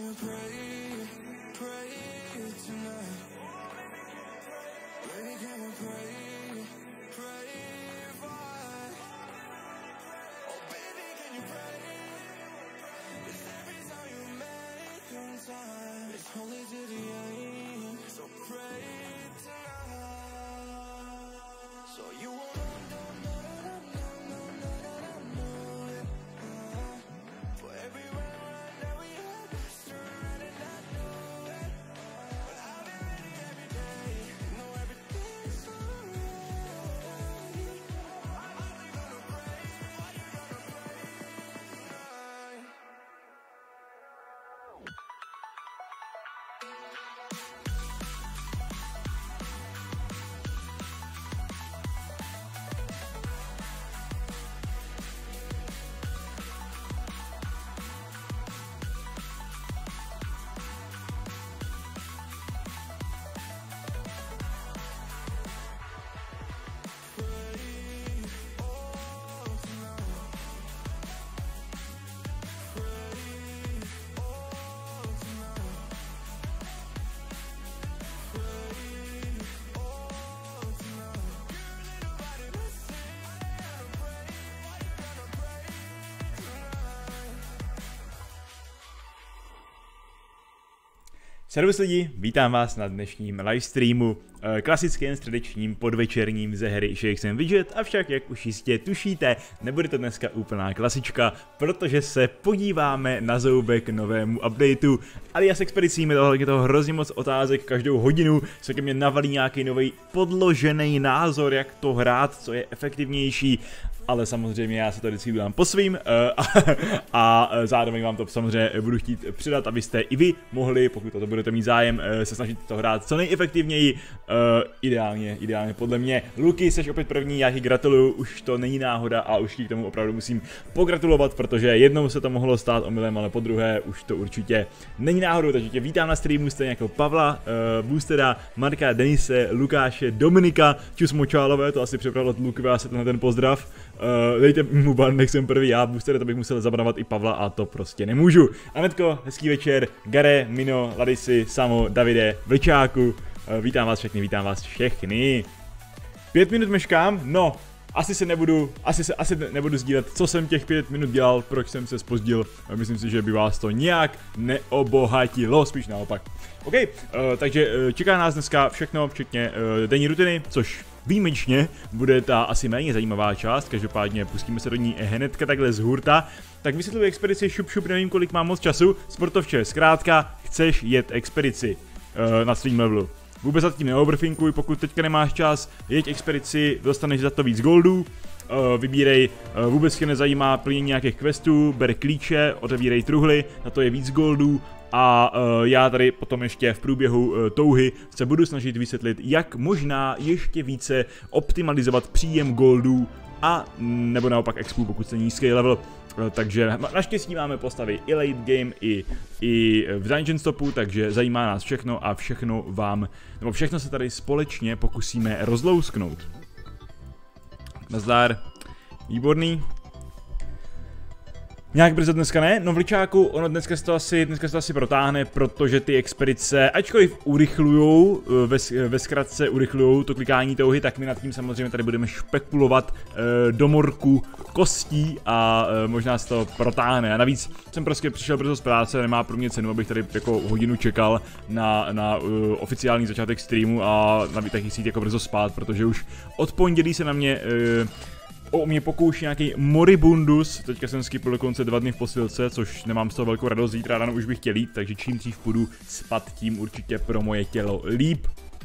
can pray, pray tonight. Baby, can we pray, pray for. Oh, baby, can you pray? 'Cause every time you make time, it's only to the end. So pray tonight. So you won't for every round that we had, surrounded, I know it. But I've been ready every day, know everything's alright. Are you gonna pray? Are you gonna pray tonight? Servus lidi, vítám vás na dnešním livestreamu, klasickém středečním podvečerním ze hry Shakes and Widget, avšak jak už jistě tušíte, nebude to dneska úplná klasička, protože se podíváme na zoubek novému updateu, alias expedicím, je toho hrozně moc otázek, každou hodinu se ke mně navalí nějaký nový podložený názor, jak to hrát, co je efektivnější. Ale samozřejmě já se to vždycky udělám po svým a zároveň vám to samozřejmě budu chtít předat, abyste i vy mohli, pokud to budete mít zájem, se snažit to hrát co nejefektivněji, ideálně podle mě. Luky, jsi opět první, já ti gratuluju, už to není náhoda a už ti k tomu opravdu musím pogratulovat, protože jednou se to mohlo stát omylem, ale po druhé už to určitě není náhodou, takže tě vítám na streamu stejně jako Pavla, Boostera, Marka, Denise, Lukáše, Dominika, čus močálové, to asi připravil Luky, vás na ten pozdrav. Dejte mu ban, nech jsem první já, Booster, to bych musel zabravat i Pavla a to prostě nemůžu. Anetko, hezký večer, Gare, Mino, Ladisi, Samo, Davide, Vlčáku, vítám vás všechny. 5 minut meškám, no, asi nebudu sdílet, co jsem těch 5 minut dělal, proč jsem se zpozdil, myslím si, že by vás to nějak neobohatilo, spíš naopak. OK, takže čeká nás dneska všechno, včetně denní rutiny, což výjimečně bude ta asi méně zajímavá část, každopádně pustíme se do ní hnedka takhle z hurta. Tak vysvětluji expedici šup, nevím kolik mám moc času, sportovče, zkrátka chceš jet expedici na svým levelu. Vůbec za tím neoverthinkuj, pokud teďka nemáš čas, jeď expedici, dostaneš za to víc goldů, vybírej, vůbec tě nezajímá plnění nějakých questů, ber klíče, otevírej truhly, na to je víc goldů. A já tady potom ještě v průběhu touhy se budu snažit vysvětlit, jak možná ještě více optimalizovat příjem goldů a nebo naopak expů, pokud jste nízký level. Takže naštěstí máme postavy i late game, i v Dungeon Stopu, takže zajímá nás všechno a všechno se tady společně pokusíme rozlousknout. Nazdar, výborný. Nějak brzo dneska ne, no Vličáku, ono dneska se to asi protáhne, protože ty expedice, ačkoliv urychlujou, ve zkratce urychlujou to klikání touhy, tak my nad tím samozřejmě tady budeme špekulovat do morku kostí a možná se to protáhne. A navíc jsem prostě přišel brzo z práce, nemá pro mě cenu, abych tady jako hodinu čekal na oficiální začátek streamu a taky si jít jako brzo spát, protože už od pondělí se na mě mě pokouší nějaký moribundus, teďka jsem skipl dokonce 2 dny v posilce, což nemám z toho velkou radost, zítra ráno už bych chtěl jít, takže čím dřív půjdu spát, tím určitě pro moje tělo líp.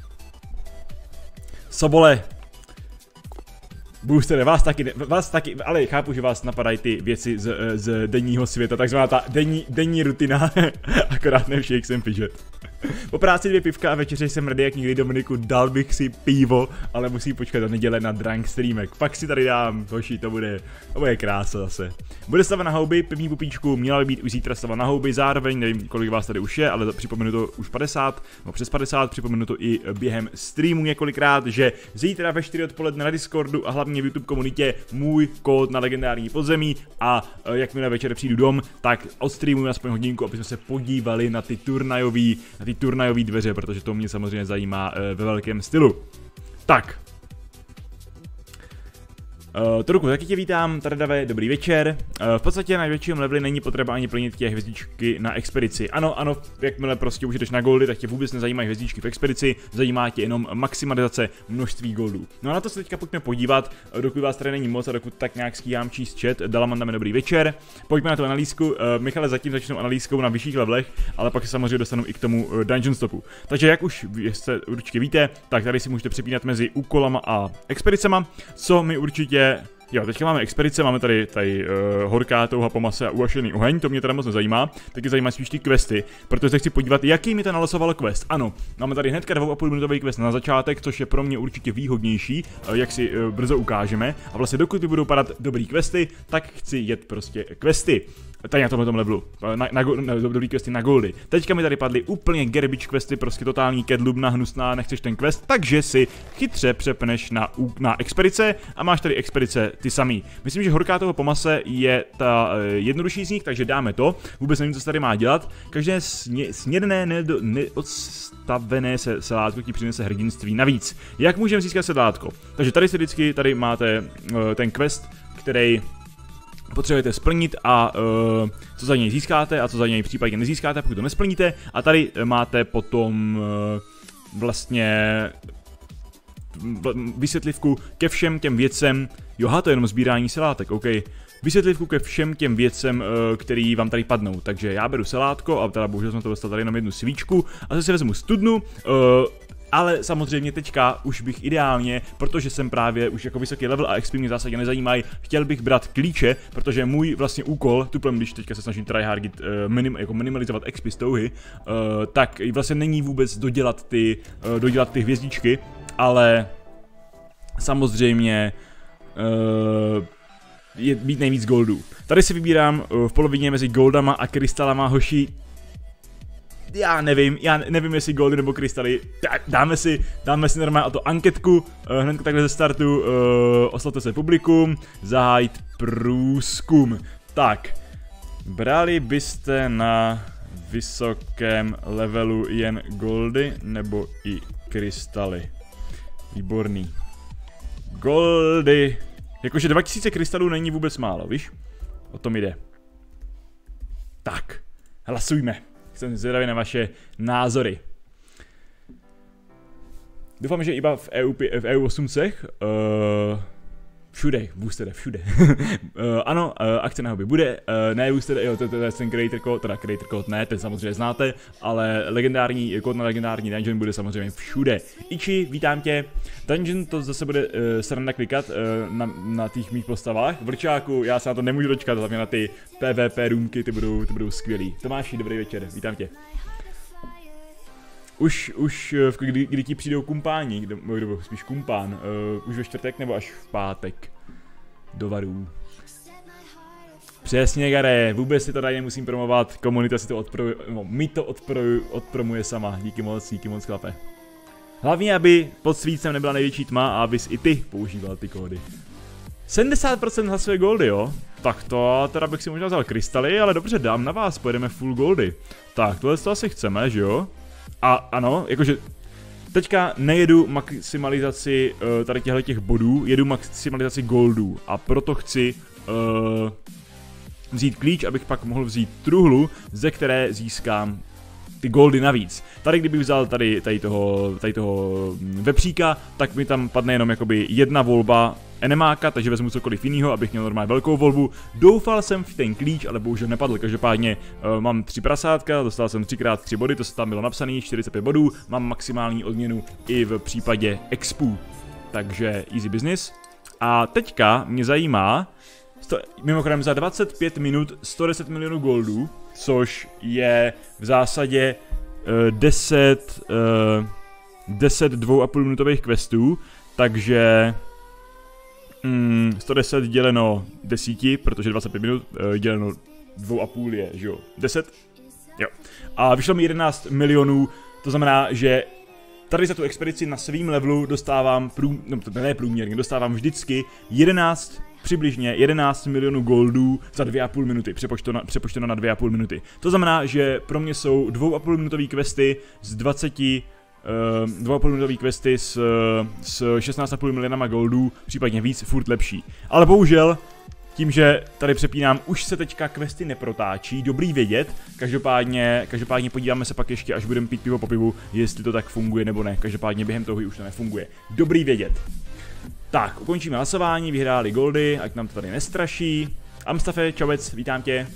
Sobole, Booster, vás taky, ale chápu, že vás napadají ty věci z denního světa, takzvaná ta denní rutina, akorát ne v Shakes and Widget. Po práci 2 pivka a večeře jsem ready jak nikdy, Dominiku, dal bych si pivo, ale musím počkat do neděle na drunk streamek. Pak si tady dám, hoši, to bude krása zase. Bude stava na houby, pivní pupíčku, měla by být už zítra stava na houby, zároveň, nevím kolik vás tady už je, ale připomenu to už 50, no přes 50, připomenu to i během streamu několikrát, že zítra ve 4 odpoledne na Discordu a hlavně v YouTube komunitě můj kód na legendární podzemí a jakmile večer přijdu dom, tak odstreamuji aspoň hodinku, aby jsme se podívali na ty turnajové dveře, protože to mě samozřejmě zajímá ve velkém stylu. Tak. Toruku, taky tě vítám, tady Dave, dobrý večer. V podstatě na větším leveli není potřeba ani plnit těch hvězdičky na expedici. Ano, jakmile prostě už jdeš na goldy, tak tě vůbec nezajímají hvězdičky v expedici, zajímá tě jenom maximalizace množství goldů. No a na to se teďka pojďme podívat, dokud vás tady není moc a dokud tak nějak stíhám číst chat. Dalaman dáme dobrý večer. Pojďme na tu analýzku. Michale, zatím začnu analýzkou na vyšších levelech, ale pak se samozřejmě dostanu i k tomu dungeon stopu. Takže jak už jste určitě víte, tak tady si můžete přepínat mezi úkolama a expedicema, co mi určitě. Jo, teďka máme expedice, máme tady horká touha po mase a uhašený oheň, to mě teda moc nezajímá, taky zajímá spíš ty questy, protože se chci podívat, jaký mi to nalosoval quest. Ano, máme tady hnedka 2,5 minutový quest na začátek, což je pro mě určitě výhodnější, jak si brzo ukážeme. A vlastně dokud mi budou padat dobrý questy, tak chci jet prostě questy. Tady na tomhle levelu, dobrý questy na goldy. Teďka mi tady padly úplně garbage questy, prostě totální kedlubna, hnusná, nechceš ten quest, takže si chytře přepneš na expedice a máš tady expedice ty samý. Myslím, že horká toho pomase je ta jednodušší z nich, takže dáme to. Vůbec nevím, co se tady má dělat. Každé snědné neodstavené selátko ti přinese hrdinství navíc. Jak můžeme získat sedlátko? Takže tady si vždycky tady máte ten quest, který potřebujete splnit a co za něj získáte a co za něj případně nezískáte, pokud to nesplníte. A tady máte potom vlastně vysvětlivku ke všem těm věcem. Joha, to je jenom sbírání selátek, OK. Vysvětlivku ke všem těm věcem, který vám tady padnou. Takže já beru selátko a teda bohužel jsem to dostal tady jenom jednu svíčku a zase vezmu studnu. Ale samozřejmě teďka už bych ideálně, protože jsem právě už jako vysoký level a XP mě v zásadě nezajímají, chtěl bych brát klíče, protože můj vlastně úkol, tuplem, když teďka se snažím tryhardit, jako minimalizovat XP z touhy, tak vlastně není vůbec dodělat ty hvězdičky, ale samozřejmě být nejvíc goldů. Tady si vybírám v polovině mezi goldama a krystalama, hoši. Já nevím jestli goldy nebo krystaly, dáme si normálně o to anketku, hned takhle ze startu, oslovte se publikum, zahájit průzkum. Tak, brali byste na vysokém levelu jen goldy nebo i krystaly? Výborný. Goldy, jakože 2000 krystalů není vůbec málo, víš? O tom jde. Tak, hlasujme. Jsem zvědavý na vaše názory. Doufám, že iba v EU 800, všude, boostere, všude. Ano, akce na hobby bude, ne boostere, jo, to je ten creator code ne, ten samozřejmě znáte, ale legendární, kód na legendární dungeon bude samozřejmě všude. Ichi, vítám tě. Dungeon to zase bude sranda klikat na těch mých postavách. Vrčáku, já se na to nemůžu dočkat, hlavně na ty PvP roomky, ty budou skvělý. Tomáši, dobrý večer, vítám tě. Kdy ti přijdou kumpáni, kdo spíš kumpán, už ve čtvrtek nebo až v pátek do varů. Přesně, Gare, vůbec si to tady nemusím promovat, komunita si to mi to odpromuje sama, díky moc chlape. Hlavně, aby pod svícem nebyla největší tma a abys i ty používal ty kódy. 70% hlasuje goldy, jo? Tak to teda bych si možná vzal krystaly, ale dobře, dám na vás, pojedeme full goldy. Tak, tohle to asi chceme, že jo? A ano, jakože teďka nejedu maximalizaci tady těch bodů, jedu maximalizaci goldů a proto chci vzít klíč, abych pak mohl vzít truhlu, ze které získám ty goldy navíc. Tady kdybych vzal tady toho vepříka, tak mi tam padne jenom jakoby jedna volba enemáka, takže vezmu cokoliv jiného, abych měl normálně velkou volbu. Doufal jsem v ten klíč, ale bohužel nepadl, každopádně mám 3 prasátka, dostal jsem 3x3 body, to se tam bylo napsané, 45 bodů, mám maximální odměnu i v případě expů, takže easy business. A teďka mě zajímá, mimochodem za 25 minut 110 milionů goldů, což je v zásadě 10 2,5 minutových questů, takže 110 děleno 10, protože 25 minut děleno 2,5 je, že jo, 10? Jo. A vyšlo mi 11 milionů, to znamená, že tady za tu expedici na svým levelu dostávám, průměrně, dostávám vždycky přibližně 11 milionů goldů za 2,5 minuty, přepočteno na 2,5 minuty. To znamená, že pro mě jsou 2,5 minutový questy z 2,5 minutový questy s 16,5 milionama goldů, případně víc, furt lepší. Ale bohužel, tím, že tady přepínám, už se teďka questy neprotáčí, dobrý vědět, každopádně podíváme se pak ještě, až budeme pít pivo po pivu, jestli to tak funguje nebo ne, každopádně během toho už to nefunguje. Dobrý vědět. Tak, ukončíme hlasování, vyhráli goldy, ať nám to tady nestraší. Amstafe, čauec, vítám tě.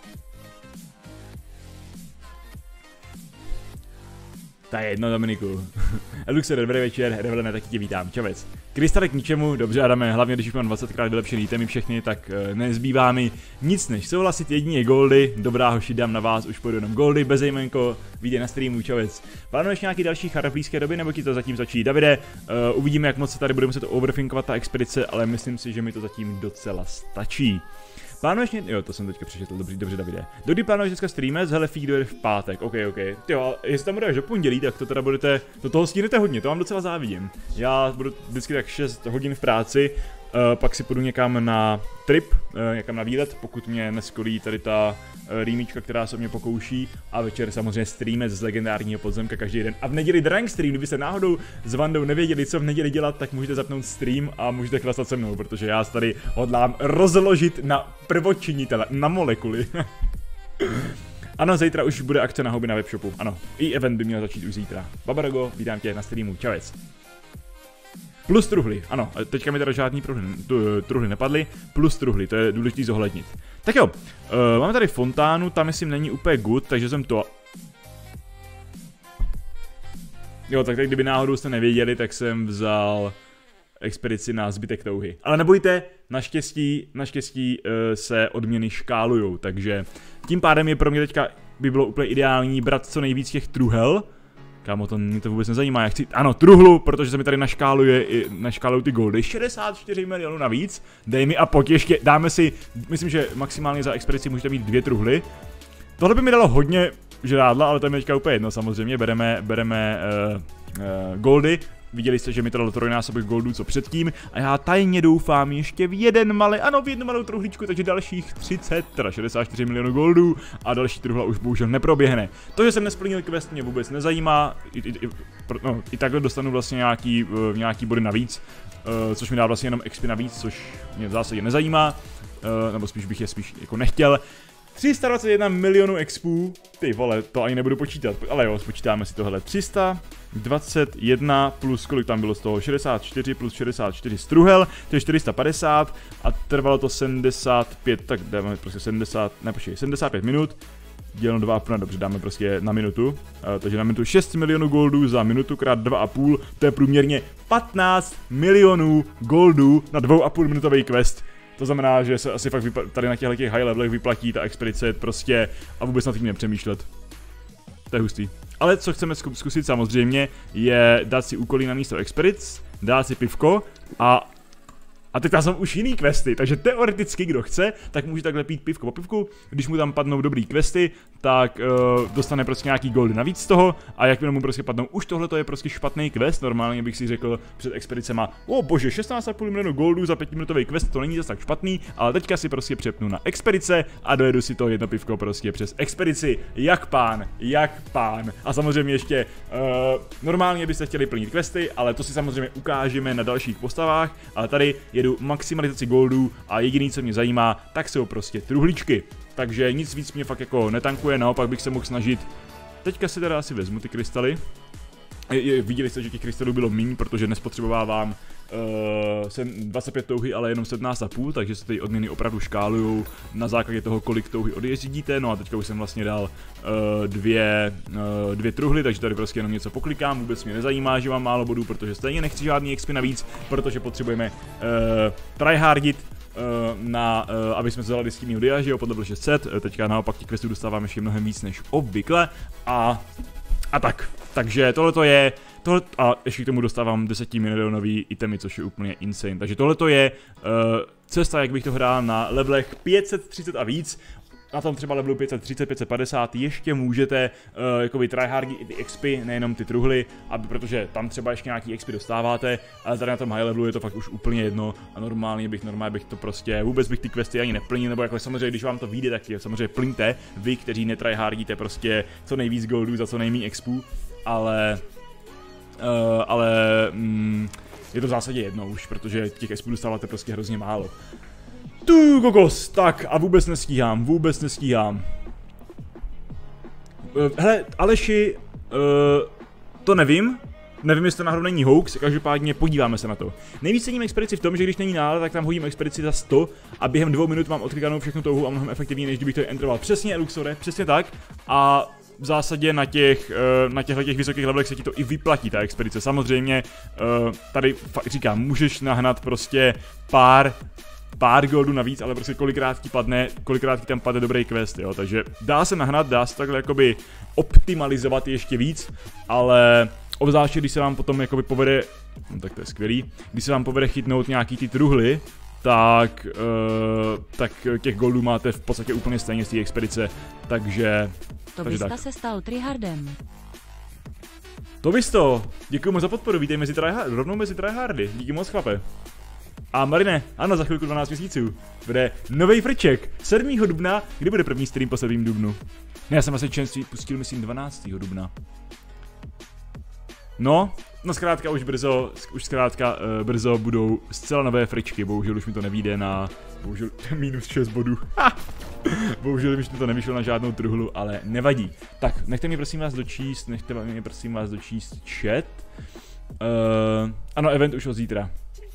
To je jedno, Dominiku. Luxer, dobrý večer, Revelene, taky tě vítám, čavec. Krystale k ničemu, dobře Adame, hlavně když už mám 20krát vylepšený itemy všechny, tak nezbývá mi nic než souhlasit, jedině goldy, dobrá hoši, dám na vás, už půjdu jenom goldy, bezejmenko, vyjde na streamu, čavec. Plánuješ nějaký další char v blízké době, nebo ti to zatím začí? Davide, uvidíme, jak moc se tady budeme muset overthinkovat ta expedice, ale myslím si, že mi to zatím docela stačí. Plánuješ jo, to jsem teďka přečetl, dobře Davide. Dokdy plánuješ dneska streamet, hele, feed dojde v pátek, ok. Tyjo, jestli tam budeš do pondělí, tak to teda budete, do toho stihnete hodně, to vám docela závidím. Já budu vždycky tak 6 hodin v práci, pak si půjdu někam na trip, někam na výlet, pokud mě neskolí tady ta rýmíčka, která se mě pokouší, a večer samozřejmě streamet z legendárního podzemka každý den. A v neděli Drunk stream, kdybyste náhodou s Vandou nevěděli, co v neděli dělat, tak můžete zapnout stream a můžete chlastat se mnou, protože já se tady hodlám rozložit na prvočinitele, na molekuly. Ano, zítra už bude akce na hobby na webshopu, ano, i event by měl začít už zítra. Babarago, vítám tě na streamu, čavec. Plus truhly, ano, teďka mi teda žádný truhly nepadly, plus truhly, to je důležité zohlednit. Tak jo, máme tady fontánu, tam myslím není úplně good, takže jsem to... Jo, tak kdyby náhodou jste nevěděli, tak jsem vzal expedici na zbytek touhy. Ale nebojte, naštěstí se odměny škálujou, takže tím pádem je pro mě teďka by bylo úplně ideální brát co nejvíc těch truhel. Kámo, to mě to vůbec nezajímá, já chci, ano, truhlu, protože se mi tady naškálují ty goldy, 64 milionů navíc, dej mi a pojď ještě, dáme si, myslím, že maximálně za expedici můžete mít 2 truhly. Tohle by mi dalo hodně žrádla, ale to je mi teďka úplně jedno, samozřejmě, bereme goldy. Viděli jste, že mi to dalo trojnásobek goldů co předtím a já tajně doufám ještě v jednu malou truhličku, takže dalších 64 milionů goldů a další truhla už bohužel neproběhne. To, že jsem nesplnil quest, mě vůbec nezajímá, i takhle dostanu vlastně nějaký body navíc, což mi dá vlastně jenom XP navíc, což mě v zásadě nezajímá, nebo spíš bych je jako nechtěl. 321 milionů expů, ty vole, to ani nebudu počítat, ale jo, spočítáme si tohle. 321 plus kolik tam bylo z toho, 64 plus 64 z truhel, to je 450 a trvalo to 75, tak dáme prostě 75 minut, děleno 2,5, dobře, dáme prostě na minutu, takže na minutu 6 milionů goldů za minutu krát 2,5, to je průměrně 15 milionů goldů na 2,5 minutový quest. To znamená, že se asi fakt tady na těchto high levelech vyplatí ta expedice prostě a vůbec nad tím nepřemýšlet. To je hustý. Ale co chceme zkusit samozřejmě je dát si úkoly na místo expedic, dát si pivko a teď tam jsou už jiný questy, takže teoreticky kdo chce, tak může takhle pít pivko po pivku, když mu tam padnou dobrý questy, tak dostane prostě nějaký goldy navíc z toho a jakmile mu prostě padnou, už tohle to je prostě špatný quest, normálně bych si řekl před expedicema, bože, 16,5 milionů goldů za 5minutový quest, to není zase tak špatný, ale teďka si prostě přepnu na expedice a dojedu si to jedno pivko prostě přes expedici, jak pán. A samozřejmě ještě normálně byste chtěli plnit questy, ale to si samozřejmě ukážeme na dalších postavách, ale tady jedu maximalizaci goldů a jediný, co mě zajímá, tak jsou prostě truhličky. Takže nic víc mě fakt jako netankuje, naopak bych se mohl snažit. Teďka si teda asi vezmu ty krystaly. Viděli jste, že těch krystalů bylo méně, protože nespotřebovávám 25 touhy, ale jenom 17,5, takže se ty odměny opravdu škálujou na základě toho, kolik touhy odjezdíte. No a teďka už jsem vlastně dal dvě truhly, takže tady prostě jenom něco poklikám, vůbec mě nezajímá, že mám málo bodů, protože stejně nechci žádný XP navíc, protože potřebujeme tryhardit aby jsme vzali diskýmního dia, že jo, pod level 600, teďka naopak těch questů dostáváme ještě mnohem víc než obvykle a A tak, takže tohleto je, a ještě k tomu dostávám 10 milionový itemy, což je úplně insane. Takže tohleto je cesta, jak bych to hrál na levelech 530 a víc. Na tom třeba levelu 530, 550 ještě můžete jakoby tryhardit i ty XP, nejenom ty truhly, protože tam třeba ještě nějaký XP dostáváte, ale tady na tom high levelu je to fakt už úplně jedno a normálně bych to prostě, vůbec bych ty questy ani neplnil, nebo jako samozřejmě, když vám to vyjde, tak je samozřejmě plňte, vy, kteří netryhardíte prostě co nejvíc goldů za co nejméně XPů, ale je to v zásadě jedno už, protože těch XPů dostáváte prostě hrozně málo. Tu kokos, tak a vůbec nestíhám. Hele, Aleši, to nevím, jestli to náhodou není hoax, každopádně podíváme se na to. Nejvíc cením expedici v tom, že když není nálada, tak tam hodím expedici za 100 a během 2 minut mám odklikanou všechnu touhu a mnohem efektivněji, než kdybych to enteroval. Přesně, Eluxore, přesně tak. A v zásadě na těchto vysokých levelech se ti to i vyplatí, ta expedice. Samozřejmě, tady fakt říkám, můžeš nahnat prostě pár goldů navíc, ale prostě kolikrát ti tam padne dobrý quest, jo, takže dá se nahnat, dá se takhle jakoby optimalizovat ještě víc, ale obzvláště když se vám potom jakoby povede, no tak to je skvělý, když se vám povede chytnout nějaký ty truhly, tak těch goldů máte v podstatě úplně stejně z té expedice, takže Tobiska se stal tryhardem. Tobisto, děkuji moc za podporu, vítej rovnou mezi tryhardy, díky moc chlape. A Marine, ano, za chvilku 12 měsíců bude nový frček, 7. dubna, kdy bude první stream po 7. dubnu? Ne, já jsem vlastně členství pustil, myslím, 12. dubna. No zkrátka už brzo budou zcela nové fričky, bohužel už mi to nevyjde na, bohužel minus 6 bodů. Bohužel už mi to nevyšlo na žádnou truhlu, ale nevadí. Tak, nechte mě prosím vás dočíst chat. Ano, event už od zítra.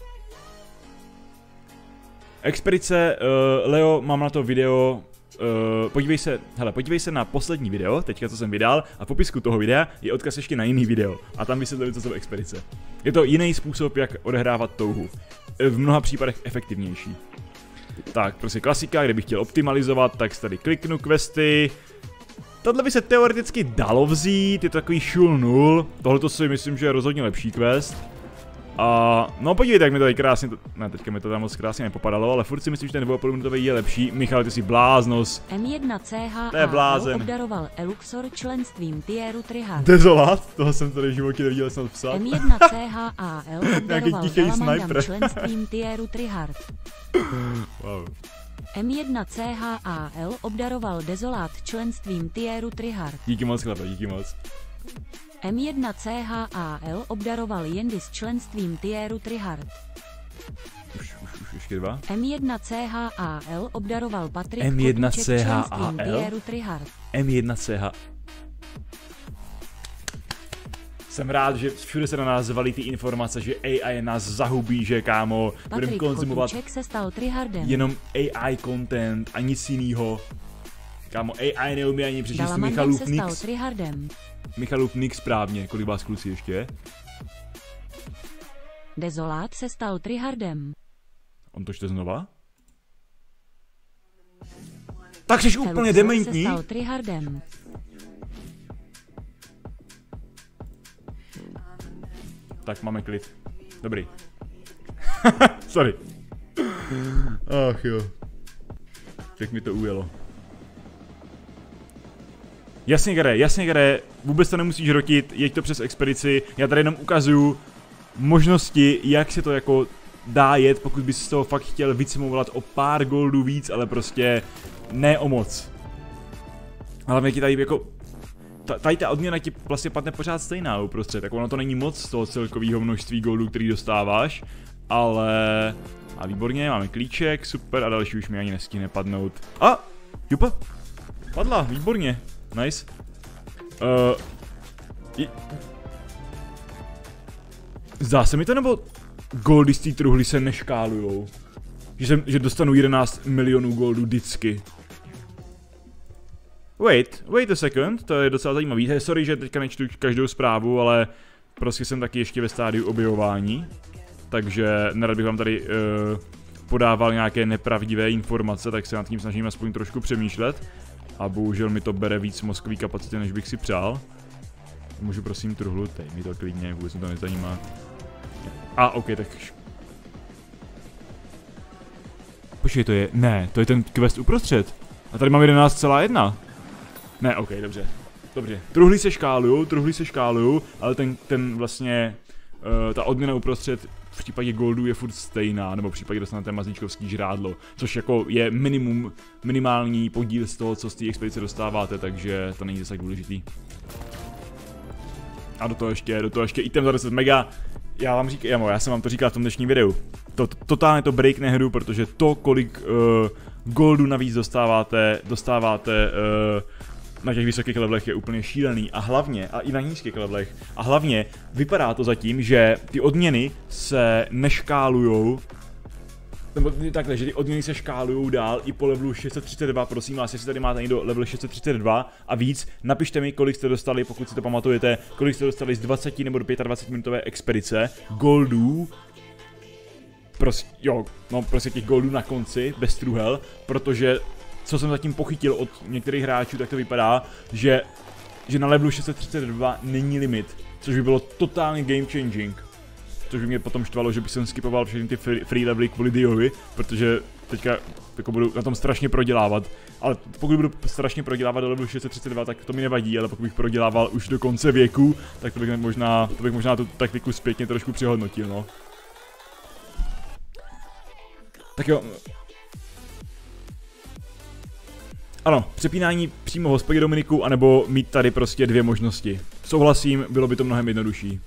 Expedice, Leo, mám na to video, podívej se na poslední video, teďka co jsem vydal, a v popisku toho videa je odkaz ještě na jiný video a tam vysvětluji, co jsou expedice. Je to jiný způsob, jak odehrávat touhu. V mnoha případech efektivnější. Tak, prostě klasika, kde bych chtěl optimalizovat, tak tady kliknu questy. Tohle by se teoreticky dalo vzít, je to takový šul 0, tohle si myslím, že je rozhodně lepší quest. A no podívejte, jak mi to tady krásně, ne, teďka mi to tam moc krásně nepopadalo, ale furt si myslím, že ten 2,5 je lepší. Michal, ty jsi bláznos. M1CH obdaroval Eluxor členstvím Tieru Tryhard. Dezolat, toho jsem tady v životě neviděl snad psát. M1CHAL obdaroval Salamandam členstvím Tieru Tryhard. Wow. M1CHAL obdaroval Dezolat členstvím Tieru Tryhard. Díky moc, chlape, díky moc. M1CHAL obdaroval Jendy s členstvím Tieru Tryhard. Už ještě 2. M1CHAL obdaroval Patrik M1CHAL Tieru Tryhard. M1CH. Jsem rád, že všude se na nás valí ty informace, že AI nás zahubí, že kámo, budeme konzumovat se stal tryhardem. Jenom AI content a nic jinýho. Kámo, AI neumí ani přečíst Michalův Nix. Michalův Nix správně, kolik vás kluci ještě je? Desolát se stal tryhardem. On to čte znova? Tak jsi úplně dementní. Se stal tryhardem. Tak máme klid. Dobrý. Sorry. Ach jo. Tak mi to ujelo. Jasně, Gare, vůbec to nemusíš rotit, jeď to přes expedici, já tady jenom ukazuju možnosti, jak se to jako dá jet, pokud bys z toho fakt chtěl vycimovat o pár goldů víc, ale prostě ne o moc. Hlavně ti tady jako, tady ta odměna ti vlastně padne pořád stejná uprostřed, tak ono to není moc z toho celkového množství goldů, který dostáváš, ale... A výborně, máme klíček, super, a další už mi ani nestihne padnout. A, jupa, padla, výborně. Nice. Zdá se mi to, nebo goldy z té truhly se neškálujou? Že dostanu 11 milionů goldů vždycky. Wait a second, to je docela zajímavý. Sorry, že teďka nečtu každou zprávu, ale prostě jsem taky ještě ve stádiu objevování. Takže nerad bych vám tady podával nějaké nepravdivé informace, tak se nad tím snažím aspoň trošku přemýšlet. A bohužel mi to bere víc mozkový kapacity, než bych si přál. Můžu prosím truhlu, teď mi to klidně, vůbec mi to nezajímá. A ok, tak... Počkej, to je, ne, to je ten quest uprostřed. A tady mám 11,1. Ne, ok, dobře. Dobře, truhly se škálujou, ale ten vlastně, ta odměna uprostřed v případě goldu je furt stejná, nebo v případě dostanete mazlíčkovský žrádlo, což jako je minimální podíl z toho, co z té expedice dostáváte, takže to není zase tak důležitý. A do toho ještě item za 10 mega. Já jsem vám to říkal v tom dnešním videu. Totálně to breakne hru, protože to, kolik goldu navíc dostáváte na těch vysokých levelech je úplně šílený a hlavně, a i na nízkých levelech, a hlavně vypadá to zatím, že ty odměny se neškálujou, nebo takhle, že ty odměny se škálujou dál i po levelu 632, prosím vás, jestli tady máte někdo level 632 a víc, napište mi, kolik jste dostali, pokud si to pamatujete, kolik jste dostali z 20 nebo do 25 minutové expedice, goldů, prostě těch goldů na konci, bez truhel, protože co jsem zatím pochytil od některých hráčů, tak to vypadá, že na levelu 632 není limit, což by bylo totálně game changing. Což by mě potom štvalo, že bych jsem skipoval všechny ty free levely kvůli Diovi, protože teďka jako budu na tom strašně prodělávat. Ale pokud budu strašně prodělávat do levelu 632, tak to mi nevadí, ale pokud bych prodělával už do konce věku, tak to bych možná tu taktiku zpětně trošku přehodnotil, no. Tak jo. Ano, přepínání přímo v hospodě Dominiku, anebo mít tady prostě dvě možnosti. Souhlasím, bylo by to mnohem jednodušší.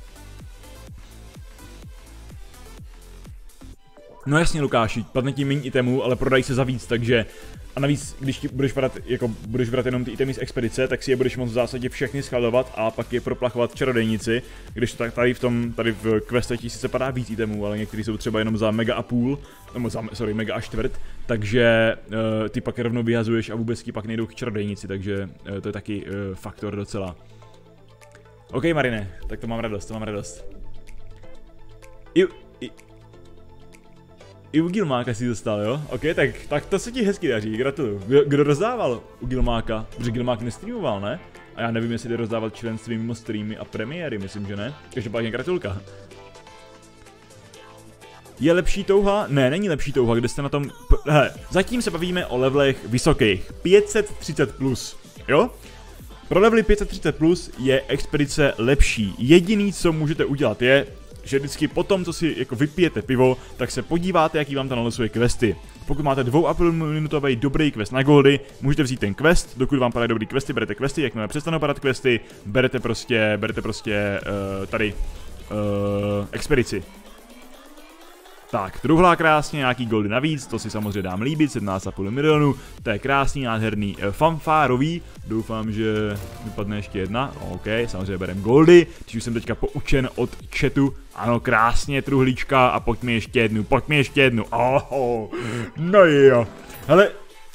No jasně, Lukáši, padne ti méně itemů, ale prodají se za víc, takže... A navíc, když ti budeš brát jenom ty itemy z expedice, tak si je budeš moct v zásadě všechny schladovat a pak je proplachovat čarodějnici, když to tady v questech ti sice padá víc itemů, ale některý jsou třeba jenom za mega a půl, nebo mega a čtvrt, takže ty pak rovnou vyhazuješ a vůbec ti pak nejdou k čarodějnici, takže to je taky faktor docela. OK, Marine, tak to mám radost. I u Gilmáka si dostal, jo? OK, tak to se ti hezky daří, gratuluju. Kdo rozdával u Gilmáka? Protože Gilmák nestreamoval, ne? A já nevím, jestli jde rozdávat členství mimo streamy a premiéry, myslím, že ne. Každopádně gratulka. Je lepší touha? Ne, není lepší touha, kde jste na tom... Hele, zatím se bavíme o levelech vysokých. 530+, jo? Pro levely 530+ je expedice lepší. Jediný, co můžete udělat, je... že vždycky potom, co si jako vypijete pivo, tak se podíváte, jaký vám tam nalosuje questy. Pokud máte 2,5 minutový dobrý quest na goldy, můžete vzít ten quest, dokud vám padají dobrý questy, berete questy, jakmile přestanou padat questy, berete prostě tady expedici. Tak, truhla krásně, nějaký goldy navíc, to si samozřejmě dám líbit, 17,5 milionů, to je krásný, nádherný, fanfárový, doufám, že vypadne ještě jedna, OK, samozřejmě berem goldy, když už jsem teďka poučen od chatu, ano, krásně truhlíčka a pojďme ještě jednu, no jo, hele,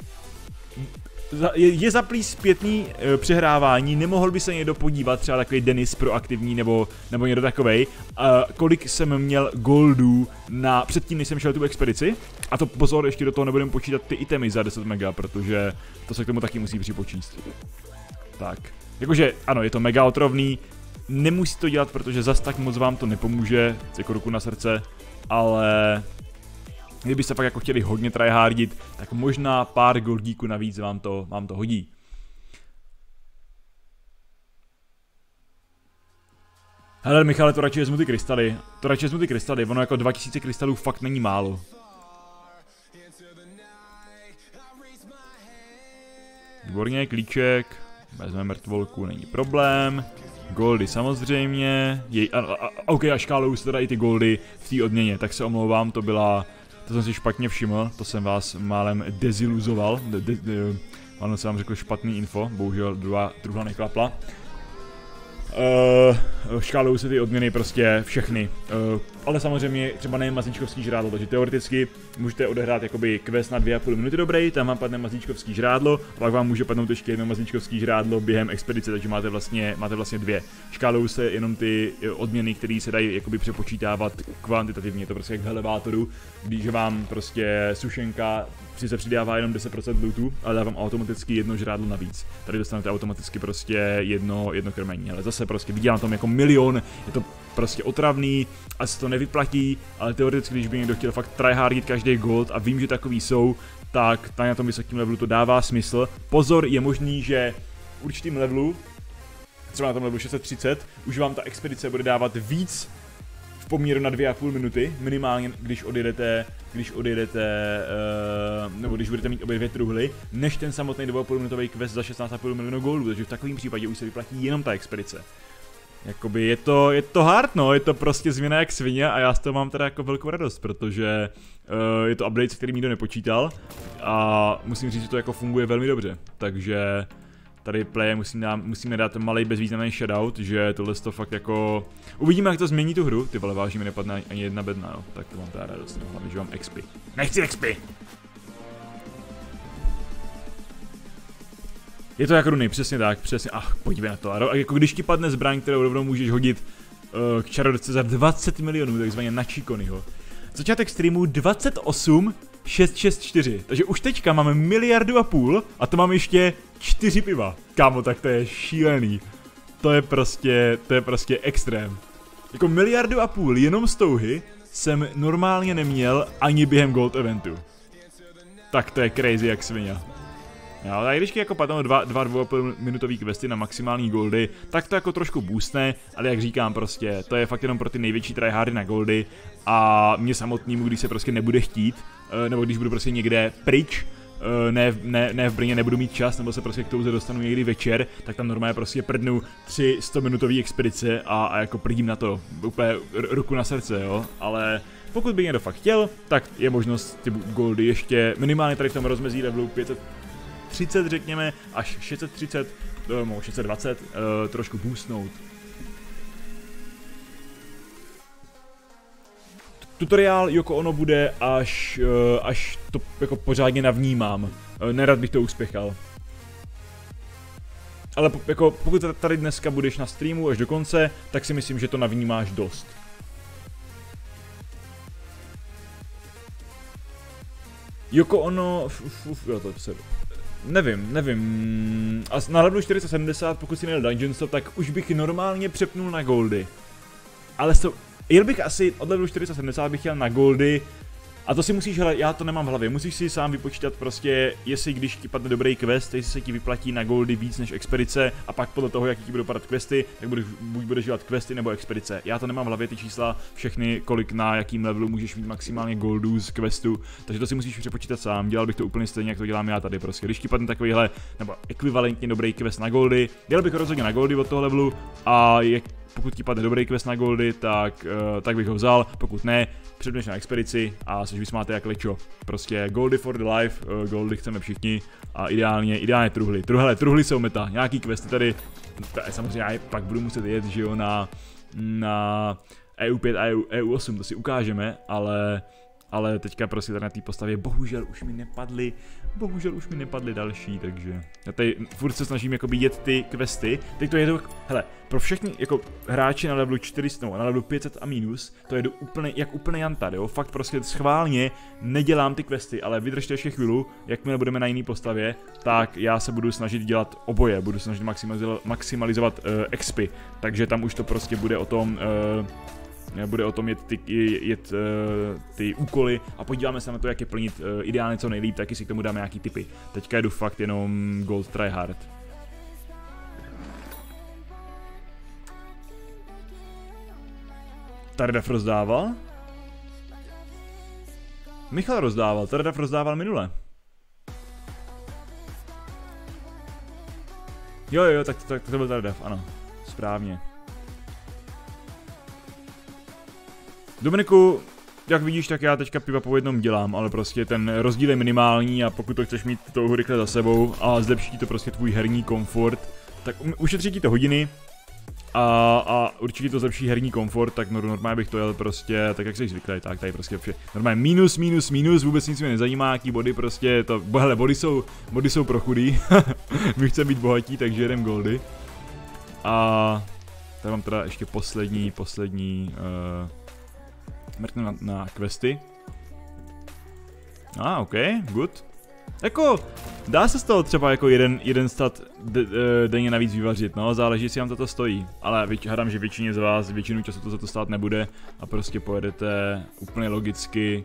je zaplý zpětný přehrávání, nemohl by se někdo podívat, třeba takový Denis proaktivní nebo někdo takovej, kolik jsem měl goldů předtím, než jsem šel tu expedici. A to pozor, ještě do toho nebudeme počítat ty itemy za 10 mega, protože to se k tomu taky musí připočíst. Tak, jakože ano, je to mega otrovný, nemusí to dělat, protože zas tak moc vám to nepomůže, jako ruku na srdce, ale... Kdybyste fakt jako chtěli hodně tryhardit, tak možná pár goldíků navíc vám to hodí. Hele, Michale, to radši vezmu ty krystaly. Ono jako 2000 krystalů fakt není málo. Výborně, klíček. Vezmeme mrtvolku, není problém. Goldy samozřejmě. OK, a škálují se teda i ty goldy v té odměně, tak se omlouvám, to jsem si špatně všiml, to jsem vás málem deziluzoval, málem jsem vám řekl špatný info, bohužel druhá neklapla. Škálují se ty odměny prostě všechny, ale samozřejmě třeba nejen mazlíčkovský žrádlo, takže teoreticky můžete odehrát jakoby quest na 2,5 minuty dobrý, tam vám padne mazlíčkovský žrádlo, a pak vám může padnout ještě jedno mazlíčkovský žrádlo během expedice, takže máte vlastně dvě. Škálují se jenom ty odměny, které se dají jakoby přepočítávat kvantitativně, to prostě jak v elevátoru, když vám prostě sušenka sice přidává jenom 10% lootu, ale dávám automaticky jedno žrádlo navíc. Tady dostanete automaticky prostě jedno krmení, ale zase prostě vydělám tam jako milion, je to prostě otravný, asi to nevyplatí, ale teoreticky, když by někdo chtěl fakt tryhardit každý gold a vím, že takový jsou, tak tady na tom vysokém levelu to dává smysl. Pozor, je možný, že v určitým levelu, třeba na tom levelu 630, už vám ta expedice bude dávat víc v poměru na 2,5 minuty, minimálně když odjedete, nebo když budete mít obě dvě truhly, než ten samotný 2,5 minutový quest za 16,5 milionu goldů, takže v takovém případě už se vyplatí jenom ta expedice. Jakoby je to hard, no, je to prostě změna jak svině a já z toho mám teda jako velkou radost, protože je to update, s kterým nikdo nepočítal a musím říct, že to jako funguje velmi dobře, takže tady play musíme dát malej bezvýznamný shoutout, že tohle to fakt jako... Uvidíme, jak to změní tu hru, ty vole, vážně mi nepadne ani jedna bedna, jo, tak to mám teda radost, no, hlavně, že mám expy. Nechci expy! Je to jako runy, přesně tak, přesně, podívej na to, a jako když ti padne zbraň, kterou rovnou můžeš hodit k čarodějce za 20 milionů, takzvaně na Chikonyho. Začátek streamu 28,664, takže už teďka máme 1,5 miliardy a to mám ještě 4 piva. Kámo, tak to je šílený. To je prostě extrém. Jako 1,5 miliardy jenom z touhy jsem normálně neměl ani během gold eventu. Tak to je crazy jak svině. Jo, a když jako padnou 2,5 minutový questy na maximální goldy, tak to jako trošku boostne, ale jak říkám prostě, to je fakt jenom pro ty největší tryhardy na goldy a mě samotnému, když se prostě nebude chtít, nebo když budu prostě někde pryč, ne v Brně nebudu mít čas, nebo se prostě k touze dostanu někdy večer, tak tam normálně prostě prdnu 3 100-minutové expedice a jako prdím na to, úplně ruku na srdce, jo, ale pokud by někdo fakt chtěl, tak je možnost ty goldy ještě minimálně tady v tom rozmezí levelu 530 řekněme, až 630, nebo 620, trošku boostnout. Tutoriál Yoko Ono bude, až to jako pořádně navnímám. Nerad bych to uspěchal. Ale jako pokud tady dneska budeš na streamu až do konce, tak si myslím, že to navnímáš dost. Yoko Ono... jo, to se... Nevím. A na levelu 470, pokud si nejel Dungeon Stop, tak už bych normálně přepnul na goldy. Ale jel bych asi od levelu 470 bych jel na goldy. A to si musíš, hele, já to nemám v hlavě, musíš si sám vypočítat prostě, jestli když ti padne dobrý quest, jestli se ti vyplatí na goldy víc než expedice a pak podle toho, jaký ti budou padat questy, tak buď budeš dělat questy nebo expedice. Já to nemám v hlavě ty čísla, všechny, kolik na jakým levelu můžeš mít maximálně goldů z questu, takže to si musíš přepočítat sám, dělal bych to úplně stejně, jak to dělám já tady prostě. Když ti padne takovýhle, nebo ekvivalentně dobrý quest na goldy, dělal bych ho rozhodně na goldy od toho levelu a pokud ti padne dobrý quest na goldy, tak bych ho vzal, pokud ne, předběž na expedici a což vysmáte jak lečo. Prostě goldy for the life, goldy chceme všichni a ideálně truhly. Truhly jsou meta, nějaký questy tady, samozřejmě já pak budu muset jet, že jo, na EU5 a EU8, to si ukážeme, ale teďka prostě tady na té postavě bohužel už mi nepadly další, takže já tady furt se snažím jakoby jet ty questy, teď to jedu, hele, pro všechny jako hráči na levelu 400, no, na levelu 500 a minus, to jedu úplně jantad, jo, fakt prostě schválně nedělám ty questy, ale vydržte ještě chvíli, jakmile budeme na jiný postavě, tak já se budu snažit dělat oboje, budu snažit maximalizovat expy, takže tam už to prostě bude o tom, jet ty úkoly a podíváme se na to, jak je plnit ideálně co nejlíp, taky si k tomu dáme nějaký tipy. Teďka jdu fakt jenom gold tryhard. Tardaf rozdával? Michal rozdával, Tardaf rozdával minule. Jo, tak to byl Tardaf, ano, správně. Dominiku, jak vidíš, tak já teďka piva po jednom dělám, ale prostě ten rozdíl je minimální a pokud to chceš mít touhu rychle za sebou a zlepší ti to prostě tvůj herní komfort, tak ušetří ti to hodiny a určitě to zlepší herní komfort, tak normálně bych to jel prostě, tak jak jsi zvyklý, tak tady prostě vše. Normálně minus, vůbec nic mě nezajímá, jaký body prostě, hele, body jsou pro chudý, my chceme být bohatí, takže jedem goldy. A tady mám teda ještě poslední mrtnu na questy. OK, good. Jako, dá se z toho třeba jako jeden stat denně navíc vyvařit, no, záleží, jestli vám to stojí. Ale hádám, že většině z vás, většinu času to za to stát nebude a prostě pojedete úplně logicky,